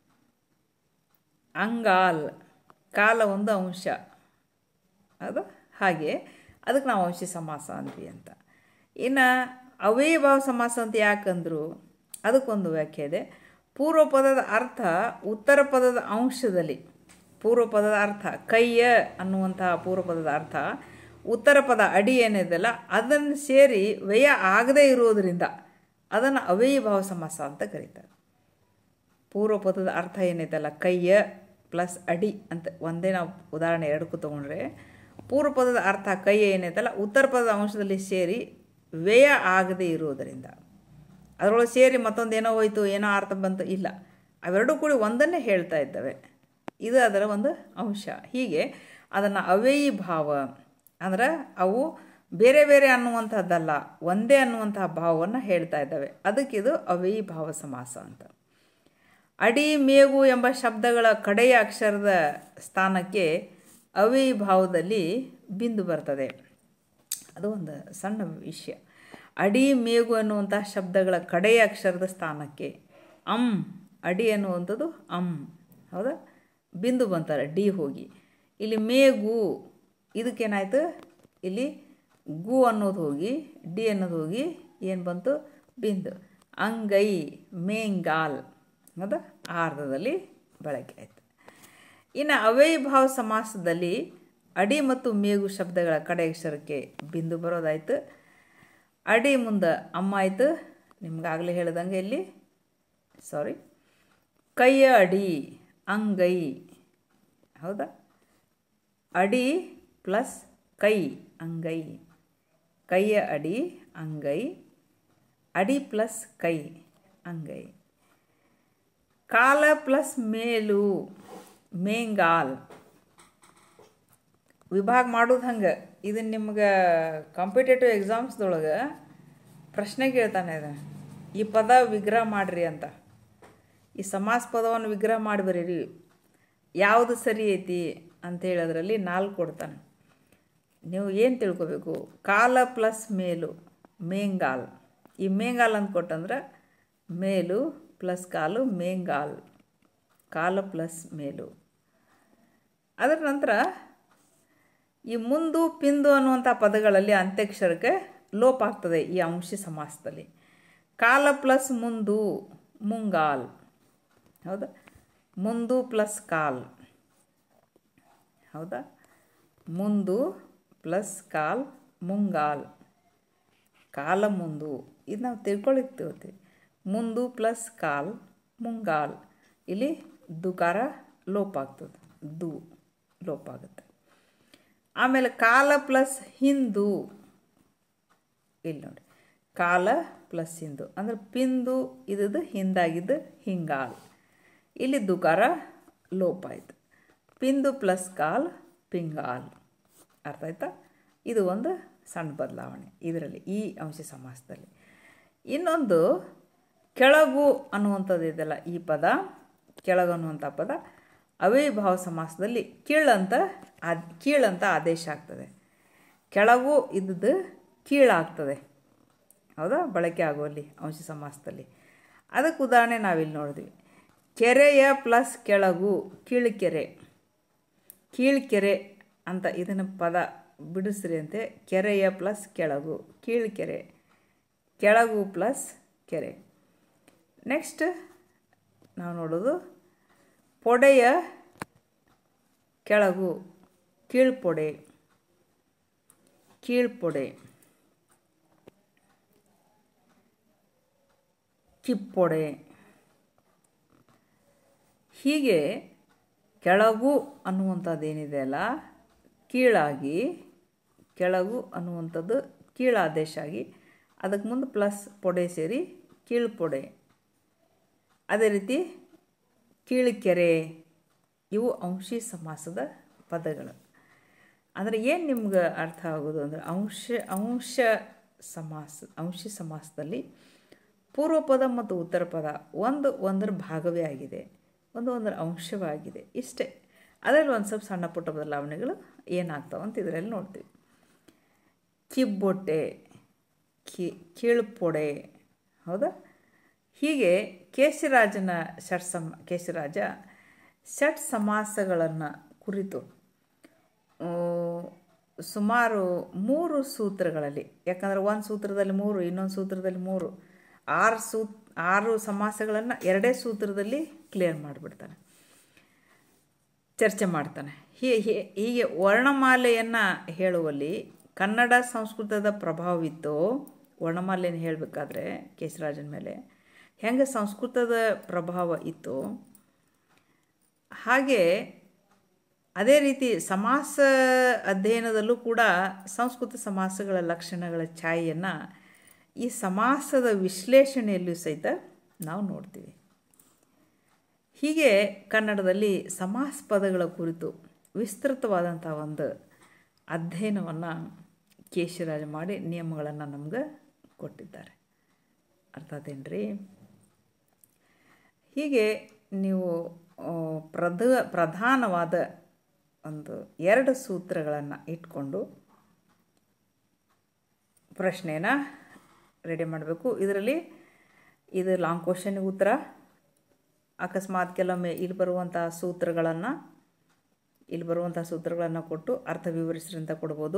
ಅಂಗಾಲ್, ಕಾಲ ಒಂದು ಅಂಶ ಅದು. ಹಾಗೆ ಅದಕ್ಕೆ ನಾವು ಅಂಶಿ ಸಮಾಸ ಅಂದ್ವಿ ಅಂತ. ಇನ್ನು ಅವ್ಯಯ ಭಾವ ಸಮಾಸ ಅಂತ ಯಾಕಂದ್ರು ಅದಕ್ಕೊಂದು ವ್ಯಾಖ್ಯೆ ಇದೆ. ಪೂರ್ವ ಪದದ ಅರ್ಥ ಉತ್ತರ ಪದದ ಅಂಶದಲ್ಲಿ, ಪೂರ್ವ ಪದದ ಅರ್ಥ ಕೈಯ ಅನ್ನುವಂತಹ ಪೂರ್ವ ಪದದ ಅರ್ಥ ಉತ್ತರ ಪದ ಅಡಿ ಏನಿದೆಯಲ್ಲ ಅದನ್ನು ಸೇರಿ ವ್ಯಯ ಆಗದೇ ಇರೋದರಿಂದ ಅದನ್ನು ಅವ್ಯಯ ಭಾವ ಸಮಾಸ ಅಂತ ಕರೀತಾರೆ. ಪೂರ್ವ ಪದದ ಅರ್ಥ ಏನೈತಲ್ಲ ಕೈಯ ಪ್ಲಸ್ ಅಡಿ ಅಂತ ಒಂದೇ ನಾವು ಉದಾಹರಣೆ ಎರಡಕ್ಕೂ ತೊಗೊಂಡ್ರೆ, ಪೂರ್ವ ಪದದ ಅರ್ಥ ಕೈಯ ಏನೈತಲ್ಲ ಉತ್ತರ ಪದದ ಅಂಶದಲ್ಲಿ ಸೇರಿ ವ್ಯಯ ಆಗದೇ ಇರೋದರಿಂದ, ಅದರೊಳಗೆ ಸೇರಿ ಮತ್ತೊಂದೇನೋ ಹೋಯ್ತು ಏನೋ ಅರ್ಥ ಬಂತು ಇಲ್ಲ, ಅವೆರಡೂ ಕೂಡಿ ಒಂದನ್ನೇ ಹೇಳ್ತಾ ಇದ್ದಾವೆ. ಇದು ಅದರ ಒಂದು ಅಂಶ. ಹೀಗೆ ಅದನ್ನು ಅವ್ಯಯೀ ಭಾವ ಅಂದ್ರೆ ಅವು ಬೇರೆ ಬೇರೆ ಅನ್ನುವಂಥದ್ದಲ್ಲ, ಒಂದೇ ಅನ್ನುವಂತಹ ಭಾವವನ್ನು ಹೇಳ್ತಾ ಇದ್ದಾವೆ. ಅದಕ್ಕಿದು ಅವ್ಯಯೀ ಭಾವ ಸಮಾಸ ಅಂತ. ಅಡಿ ಮೇಗು ಎಂಬ ಶಬ್ದಗಳ ಕಡೆಯ ಅಕ್ಷರದ ಸ್ಥಾನಕ್ಕೆ ಅವ್ಯಯೀ ಭಾವದಲ್ಲಿ ಬಿಂದು ಬರ್ತದೆ. ಅದು ಒಂದು ಸಣ್ಣ ವಿಷಯ. ಅಡಿ ಮೇಗು ಅನ್ನುವಂಥ ಶಬ್ದಗಳ ಕಡೆಯ ಅಕ್ಷರದ ಸ್ಥಾನಕ್ಕೆ ಅಡಿ ಅನ್ನುವಂಥದ್ದು ಹೌದಾ, ಬಿಂದು ಬಂತಾರೆ ಡಿ ಹೋಗಿ. ಇಲ್ಲಿ ಮೇಗು ಇದಕ್ಕೇನಾಯಿತು, ಇಲ್ಲಿ ಗು ಅನ್ನೋದು ಹೋಗಿ ಡಿ ಅನ್ನೋದು ಹೋಗಿ ಏನು ಬಂತು, ಬಿಂದು. ಅಂಗೈ, ಮೇಂಗಾಲ್ ಹೌದಾ, ಆರ್ಧದಲ್ಲಿ ಬಳಕೆ ಆಯಿತು. ಇನ್ನು ಅವ್ಯಯ ಭಾವ ಸಮಾಸದಲ್ಲಿ ಅಡಿ ಮತ್ತು ಮೇಗು ಶಬ್ದಗಳ ಕಡೆ ಅಕ್ಷರಕ್ಕೆ ಬಿಂದು ಬರೋದಾಯಿತು. ಅಡಿ ಮುಂದೆ ಆಯಿತು, ನಿಮ್ಗಾಗಲೇ ಹೇಳ್ದಂಗೆ ಇಲ್ಲಿ ಕೈಯ ಅಡಿ ಅಂಗೈ ಹೌದಾ, ಅಡಿ ಪ್ಲಸ್ ಕೈ ಅಂಗೈ, ಕೈಯ ಅಡಿ ಅಂಗೈ, ಅಡಿ ಪ್ಲಸ್ ಕೈ ಅಂಗೈ. ಕಾಲ ಪ್ಲಸ್ ಮೇಲು ಮೇಂಗಾಲ್, ವಿಭಾಗ ಮಾಡೋದು ಹಂಗೆ. ಇದನ್ನು ನಿಮ್ಗೆ ಕಾಂಪಿಟೇಟಿವ್ ಎಕ್ಸಾಮ್ಸ್ದೊಳಗೆ ಪ್ರಶ್ನೆ ಕೇಳ್ತಾನೆ ಇದೆ, ಈ ಪದ ವಿಗ್ರಹ ಮಾಡಿರಿ ಅಂತ. ಈ ಸಮಾಸ ಪದವನ್ನು ವಿಗ್ರಹ ಮಾಡಿ ಬರೀರಿ, ಯಾವುದು ಸರಿ ಐತಿ ಅಂತ ಹೇಳೋದ್ರಲ್ಲಿ 4 ಕೊಡ್ತಾನೆ. ನೀವು ಏನು ತಿಳ್ಕೊಬೇಕು, ಕಾಲ ಪ್ಲಸ್ ಮೇಲು ಮೇಂಗಾಲ್. ಈ ಮೇಂಗಾಲ್ ಅಂತ ಕೊಟ್ಟಂದ್ರೆ ಮೇಲು ಪ್ಲಸ್ ಕಾಲು ಮೇಂಗಾಲ್, ಕಾಲ ಪ್ಲಸ್ ಮೇಲು. ಅದರ ನಂತರ ಈ ಮುಂದು ಪಿಂದು ಅನ್ನುವಂಥ ಪದಗಳಲ್ಲಿ ಅಂತ್ಯಕ್ಷರಕ್ಕೆ ಲೋಪ ಆಗ್ತದೆ ಈ ಅಂಶಿ ಸಮಾಸದಲ್ಲಿ. ಕಾಲ ಪ್ಲಸ್ ಮುಂದು ಮುಂಗಾಲ್, ಹೌದಾ? ಮುಂದು ಪ್ಲಸ್ ಕಾಲ್, ಹೌದಾ? ಮುಂದು ಪ್ಲಸ್ ಕಾಲ್ ಮುಂಗಾಲ್, ಕಾಲ ಮುಂದು. ಇದು ನಾವು ತಿಳ್ಕೊಳಿಕ್ತೀವಿ. ಮುಂದು ಪ್ಲಸ್ ಕಾಲ್ ಮುಂಗಾಲ್, ಇಲ್ಲಿ ದುಕಾರ ಲೋಪ ಆಗ್ತದೆ, ದು ಲೋಪ ಆಗುತ್ತೆ. ಆಮೇಲೆ ಕಾಲ ಪ್ಲಸ್ ಹಿಂದು, ಇಲ್ಲಿ ನೋಡಿ, ಕಾಲ ಪ್ಲಸ್ ಹಿಂದು ಅಂದರೆ ಪಿಂದು ಇದ್ದದ್ದು ಹಿಂದಾಗಿದ್ದು ಹಿಂಗಾಲ್, ಇಲ್ಲಿ ದುಕಾರ ಲೋಪ ಆಯಿತು. ಪಿಂದು ಪ್ಲಸ್ ಕಾಲ್ ಪಿಂಗಾಲ್. ಅರ್ಥ ಆಯ್ತಾ? ಇದು ಒಂದು ಸಣ್ಣ ಬದಲಾವಣೆ ಇದರಲ್ಲಿ, ಈ ಅಂಶಿ ಸಮಾಸದಲ್ಲಿ. ಇನ್ನೊಂದು ಕೆಳಗು ಅನ್ನುವಂಥದ್ದು ಇದೆಯಲ್ಲ, ಈ ಪದ ಕೆಳಗು ಅನ್ನುವಂಥ ಪದ ಅವಿಭಾವ ಸಮಾಸದಲ್ಲಿ ಕೀಳಂತ ಆದೇಶ ಆಗ್ತದೆ. ಕೆಳಗು ಇದ್ದದ್ದು ಕೀಳಾಗ್ತದೆ, ಹೌದಾ? ಬಳಕೆ ಆಗುವಲ್ಲಿ ಅಂಶಿ ಸಮಾಸದಲ್ಲಿ. ಅದಕ್ಕೆ ಉದಾಹರಣೆ ನಾವಿಲ್ಲಿ ನೋಡಿದ್ವಿ. ಕೆರೆಯ ಪ್ಲಸ್ ಕೆಳಗು ಕೀಳ್ಕೆರೆ, ಕೀಳ್ಕೆರೆ ಅಂತ ಇದನ್ನು ಪದ ಬಿಡಿಸ್ರಿ ಅಂತೆ. ಕೆರೆಯ ಪ್ಲಸ್ ಕೆಳಗು ಕೀಳ್ಕೆರೆ, ಕೆಳಗು ಪ್ಲಸ್ ಕೆರೆ. ನೆಕ್ಸ್ಟ್ ನಾವು ನೋಡೋದು ಪೊಡೆಯ ಕೆಳಗು ಕೀಳ್ಪೊಡೆ, ಕೀಳ್ಪೊಡೆ, ಕಿಪ್ಪೊಡೆ. ಹೀಗೆ ಕೆಳಗು ಅನ್ನುವಂಥದ್ದು ಅಲ್ಲ, ಕೀಳಾಗಿ, ಕೆಳಗು ಅನ್ನುವಂಥದ್ದು ಕೀಳಾದೇಶ ಆಗಿ ಅದಕ್ಕೆ ಮುಂದೆ ಪ್ಲಸ್ ಪೊಡೆ ಸೇರಿ ಕೀಳ್ಪೊಡೆ. ಅದೇ ರೀತಿ ಕೀಳ್ಕೆರೆ, ಇವು ಅಂಶಿ ಸಮಾಸದ ಪದಗಳು. ಅಂದರೆ ಏನು ನಿಮ್ಗೆ ಅರ್ಥ ಆಗೋದು ಅಂದರೆ ಅಂಶಿ ಸಮಾಸದಲ್ಲಿ ಪೂರ್ವ ಪದ ಮತ್ತು ಉತ್ತರ ಪದ ಒಂದರ ಭಾಗವೇ ಆಗಿದೆ, ಒಂದರ ಅಂಶವಾಗಿದೆ, ಇಷ್ಟೇ. ಅದರಲ್ಲಿ ಒಂದು ಸ್ವಲ್ಪ ಸಣ್ಣ ಪುಟ್ಟ ಬದಲಾವಣೆಗಳು ಏನಾಗ್ತಾವೆ ಅಂತ ಇದರಲ್ಲಿ ನೋಡ್ತೀವಿ. ಕಿಬ್ಬೊಟ್ಟೆ, ಕೀಳ್ಪೊಡೆ, ಹೌದಾ? ಹೀಗೆ ಕೇಶರಾಜ ಷಟ್ ಸಮಾಸಗಳನ್ನು ಕುರಿತು ಸುಮಾರು 3 ಸೂತ್ರಗಳಲ್ಲಿ, ಯಾಕಂದರೆ ಒಂದು ಸೂತ್ರದಲ್ಲಿ 3, ಇನ್ನೊಂದು ಸೂತ್ರದಲ್ಲಿ 3, 6 ಸಮಾಸಗಳನ್ನು 2 ಸೂತ್ರದಲ್ಲಿ ಕ್ಲಿಯರ್ ಮಾಡಿಬಿಡ್ತಾನೆ, ಚರ್ಚೆ ಮಾಡ್ತಾನೆ. ಹೀಗೆ ವರ್ಣಮಾಲೆಯನ್ನು ಹೇಳುವಲ್ಲಿ ಕನ್ನಡ ಸಂಸ್ಕೃತದ ಪ್ರಭಾವವಿತ್ತು. ವರ್ಣಮಾಲೆಯನ್ನು ಹೇಳಬೇಕಾದ್ರೆ ಕೇಶರಾಜನ ಮೇಲೆ ಹೆಂಗೆ ಸಂಸ್ಕೃತದ ಪ್ರಭಾವ ಇತ್ತು, ಹಾಗೆ ಅದೇ ರೀತಿ ಸಮಾಸ ಅಧ್ಯಯನದಲ್ಲೂ ಕೂಡ ಸಂಸ್ಕೃತ ಸಮಾಸಗಳ ಲಕ್ಷಣಗಳ ಛಾಯೆಯನ್ನು ಈ ಸಮಾಸದ ವಿಶ್ಲೇಷಣೆಯಲ್ಲೂ ಸಹಿತ ನಾವು ನೋಡ್ತೀವಿ. ಹೀಗೆ ಕನ್ನಡದಲ್ಲಿ ಸಮಾಸ ಪದಗಳ ಕುರಿತು ವಿಸ್ತೃತವಾದಂಥ ಒಂದು ಅಧ್ಯಯನವನ್ನು ಕೇಶರಾಜ ಮಾಡಿ ನಿಯಮಗಳನ್ನು ನಮ್ಗೆ ಕೊಟ್ಟಿದ್ದಾರೆ. ಅರ್ಥ ಆತೇನ್ರಿ? ಹೀಗೆ ನೀವು ಪ್ರಧಾನವಾದ ಒಂದು 2 ಸೂತ್ರಗಳನ್ನು ಇಟ್ಕೊಂಡು ಪ್ರಶ್ನೆನ ರೆಡಿ ಮಾಡಬೇಕು. ಇದರಲ್ಲಿ ಇದು ಲಾಂಗ್ ಕ್ವಶನ್ಗೆ ಉತ್ತರ, ಅಕಸ್ಮಾತ್ ಕೆಲವೊಮ್ಮೆ ಇಲ್ಲಿ ಬರುವಂಥ ಸೂತ್ರಗಳನ್ನು ಕೊಟ್ಟು ಅರ್ಥ ವಿವರಿಸ್ರಿ ಅಂತ ಕೊಡ್ಬೋದು.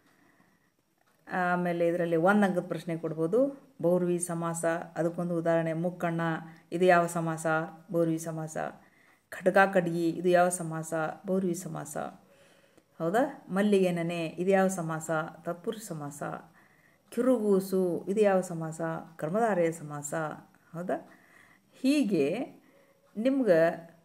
ಆಮೇಲೆ ಇದರಲ್ಲಿ 1 ಅಂಕದ ಪ್ರಶ್ನೆ ಕೊಡ್ಬೋದು. ಬಹುರ್ವಿ ಸಮಾಸ, ಅದಕ್ಕೊಂದು ಉದಾಹರಣೆ. ಮುಕ್ಕಣ್ಣ, ಇದು ಯಾವ ಸಮಾಸ? ಬಹುರ್ವಿ ಸಮಾಸ. ಖಡ್ಗ ಕಡ್ಗಿ, ಇದು ಯಾವ ಸಮಾಸ? ಬಹುರ್ವಿ ಸಮಾಸ, ಹೌದಾ? ಮಲ್ಲಿಗೆ ನೆನೆ, ಇದು ಯಾವ ಸಮಾಸ? ತತ್ಪುರುಷ ಸಮಾಸ. ಕಿರುಗೂಸು, ಇದು ಯಾವ ಸಮಾಸ? ಕರ್ಮಧಾರಯ ಸಮಾಸ, ಹೌದಾ? ಹೀಗೆ ನಿಮ್ಗೆ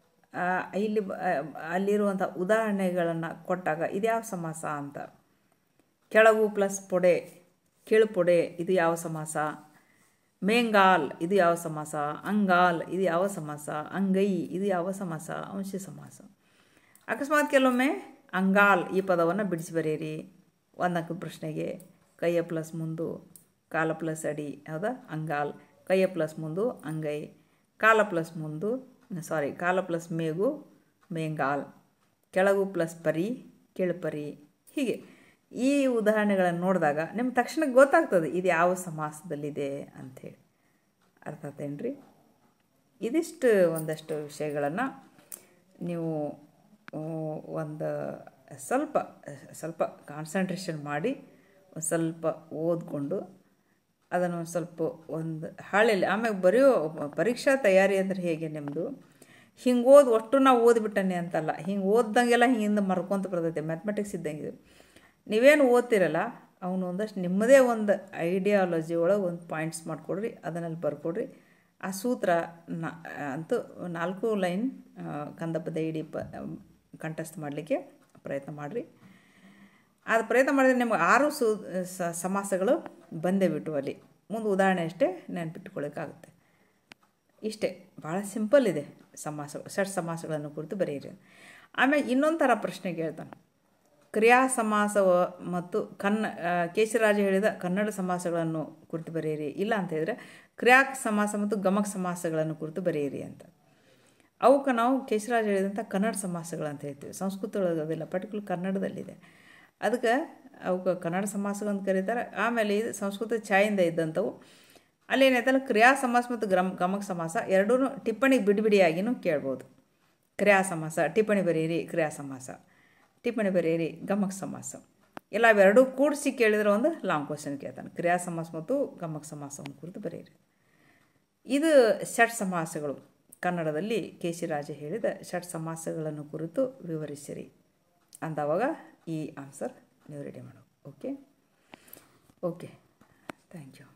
ಅಲ್ಲಿರುವಂಥ ಉದಾಹರಣೆಗಳನ್ನು ಕೊಟ್ಟಾಗ ಇದ್ಯಾವ ಸಮಾಸ ಅಂತ. ಕೆಳಗು ಪ್ಲಸ್ ಪೊಡೆ, ಕೀಳ್ಪೊಡೆ, ಇದು ಯಾವ ಸಮಾಸ? ಮೇಂಗಾಲ್, ಇದು ಯಾವ ಸಮಾಸ? ಅಂಗಾಲ್, ಇದು ಯಾವ ಸಮಾಸ? ಅಂಗೈ, ಇದು ಯಾವ ಸಮಾಸ? ಅಂಶಿ ಸಮಾಸ. ಅಕಸ್ಮಾತ್ ಕೆಲವೊಮ್ಮೆ ಅಂಗಾಲ್ ಈ ಪದವನ್ನು ಬಿಡಿಸಿ ಬರೆಯಿರಿ. 1 ಅಂಕದ ಪ್ರಶ್ನೆಗೆ ಕೈಯ ಪ್ಲಸ್ ಮುಂದು ಕಾಲ ಪ್ಲಸ್ ಅಡಿ, ಹೌದಾ? ಅಂಗಾಲ್. ಕೈಯ ಪ್ಲಸ್ ಮುಂದು ಅಂಗೈ, ಕಾಲ ಪ್ಲಸ್ ಮುಂದು ಕಾಲ ಪ್ಲಸ್ ಮೇಗು ಮೇಂಗಾಲ್, ಕೆಳಗು ಪ್ಲಸ್ ಪರಿ ಕೆಳಪರಿ. ಹೀಗೆ ಈ ಉದಾಹರಣೆಗಳನ್ನು ನೋಡಿದಾಗ ನಿಮ್ಗೆ ತಕ್ಷಣ ಗೊತ್ತಾಗ್ತದೆ ಇದು ಯಾವ ಸಮಾಸದಲ್ಲಿದೆ ಅಂಥೇಳಿ. ಅರ್ಥ ಆತೇನ್ರಿ? ಇದಿಷ್ಟು ಒಂದಷ್ಟು ವಿಷಯಗಳನ್ನು ನೀವು ಒಂದು ಸ್ವಲ್ಪ ಕಾನ್ಸಂಟ್ರೇಷನ್ ಮಾಡಿ ಸ್ವಲ್ಪ ಓದ್ಕೊಂಡು ಅದನ್ನು ಸ್ವಲ್ಪ ಒಂದು ಹಾಳೆಯಲ್ಲಿ ಆಮೇಲೆ ಬರೆಯೋ ಪರೀಕ್ಷಾ ತಯಾರಿ ಅಂದರೆ ಹೇಗೆ ನಿಮ್ಮದು ಹಿಂಗೆ ಒಟ್ಟು ನಾವು ಓದ್ಬಿಟ್ಟನೆ ಅಂತಲ್ಲ, ಹಿಂಗೆ ಓದ್ದಂಗೆಲ್ಲ ಹಿಂಗಿಂದ ಮರ್ಕೊಂತ ಬರ್ತೈತೆ. ಮ್ಯಾಥಮೆಟಿಕ್ಸ್ ಇದ್ದಂಗೆ ನೀವೇನು ಓದ್ತಿರಲ್ಲ ಅವನು ಒಂದಷ್ಟು ನಿಮ್ಮದೇ ಒಂದು ಐಡಿಯಾಲಜಿ ಒಳಗೆ ಒಂದು ಪಾಯಿಂಟ್ಸ್ ಮಾಡಿಕೊಡ್ರಿ, ಅದನ್ನಲ್ಲಿ ಬರ್ಕೊಡ್ರಿ. ಆ ಸೂತ್ರ ಅಂತೂ 4 ಲೈನ್ ಕಂದಪದ ಇಡೀ ಕಂಠಸ್ಥ ಮಾಡಲಿಕ್ಕೆ ಪ್ರಯತ್ನ ಮಾಡಿರಿ. ಅದು ಪ್ರಯತ್ನ ಮಾಡಿದ್ರೆ ನಿಮ್ಗೆ 6 ಸಮಾಸಗಳು ಬಂದೇ ಬಿಟ್ಟು ಅಲ್ಲಿ ಮುಂದೆ ಉದಾಹರಣೆ ಅಷ್ಟೇ ನೆನಪಿಟ್ಕೊಳ್ಳೋಕ್ಕಾಗುತ್ತೆ. ಇಷ್ಟೇ, ಭಾಳ ಸಿಂಪಲ್ ಇದೆ ಷಟ್ ಸಮಾಸಗಳನ್ನು ಕುರಿತು ಬರೆಯಿರಿ. ಆಮೇಲೆ ಇನ್ನೊಂದು ಥರ ಪ್ರಶ್ನೆ ಕೇಳ್ತಾನೆ, ಕ್ರಿಯಾ ಸಮಾಸ ಮತ್ತು ಕೇಶರಾಜ ಹೇಳಿದ ಕನ್ನಡ ಸಮಾಸಗಳನ್ನು ಕುರಿತು ಬರೆಯಿರಿ. ಇಲ್ಲ ಅಂತ ಹೇಳಿದರೆ ಕ್ರಿಯಾ ಸಮಾಸ ಮತ್ತು ಗಮಕ ಸಮಾಸಗಳನ್ನು ಕುರಿತು ಬರೆಯಿರಿ ಅಂತ. ಅವಕ್ಕೆ ನಾವು ಕೇಶರಾಜ ಹೇಳಿದಂಥ ಕನ್ನಡ ಸಮಾಸಗಳಂತ ಹೇಳ್ತೀವಿ. ಸಂಸ್ಕೃತದೊಳಗೆ ಅದಿಲ್ಲ, ಪರ್ಟಿಕ್ಯುಲರ್ ಕನ್ನಡದಲ್ಲಿದೆ. ಅದಕ್ಕೆ ಅವಕ್ಕೆ ಕನ್ನಡ ಸಮಾಸಗಳಂತ ಕರೀತಾರೆ. ಆಮೇಲೆ ಇದು ಸಂಸ್ಕೃತ ಛಾಯಿಂದ ಇದ್ದಂಥವು. ಅಲ್ಲೇನೈತಲ್ಲ ಕ್ರಿಯಾ ಸಮಾಸ ಮತ್ತು ಗಮಕ ಸಮಾಸ ಎರಡೂ ಟಿಪ್ಪಣಿ ಬಿಡಿಯಾಗಿಯೂ ಕೇಳ್ಬೋದು. ಕ್ರಿಯಾ ಸಮಾಸ ಟಿಪ್ಪಣಿ ಬರೆಯಿರಿ, ಕ್ರಿಯಾ ಸಮಾಸ ಟಿಪ್ಪಣಿ ಬರೆಯಿರಿ, ಗಮಕ ಸಮಾಸ. ಎಲ್ಲ ಅವೆರಡೂ ಕೂಡಿಸಿ ಕೇಳಿದ್ರೆ ಒಂದು ಲಾಂಗ್ ಕ್ವಶನ್ ಕೇಳ್ತಾನೆ. ಕ್ರಿಯಾ ಸಮಾಸ ಮತ್ತು ಗಮಕ ಸಮಾಸವನ್ನು ಕುರಿತು ಬರೆಯಿರಿ. ಇದು ಷಟ್ ಸಮಾಸಗಳು. ಕನ್ನಡದಲ್ಲಿ ಕೇಶಿರಾಜ ಹೇಳಿದ ಷಟ್ ಸಮಾಸಗಳನ್ನು ಕುರಿತು ವಿವರಿಸಿರಿ ಅಂದವಾಗ ಈ ಆನ್ಸರ್ ನೀವು ರೆಡಿ ಮಾಡೋ. Okay thank you.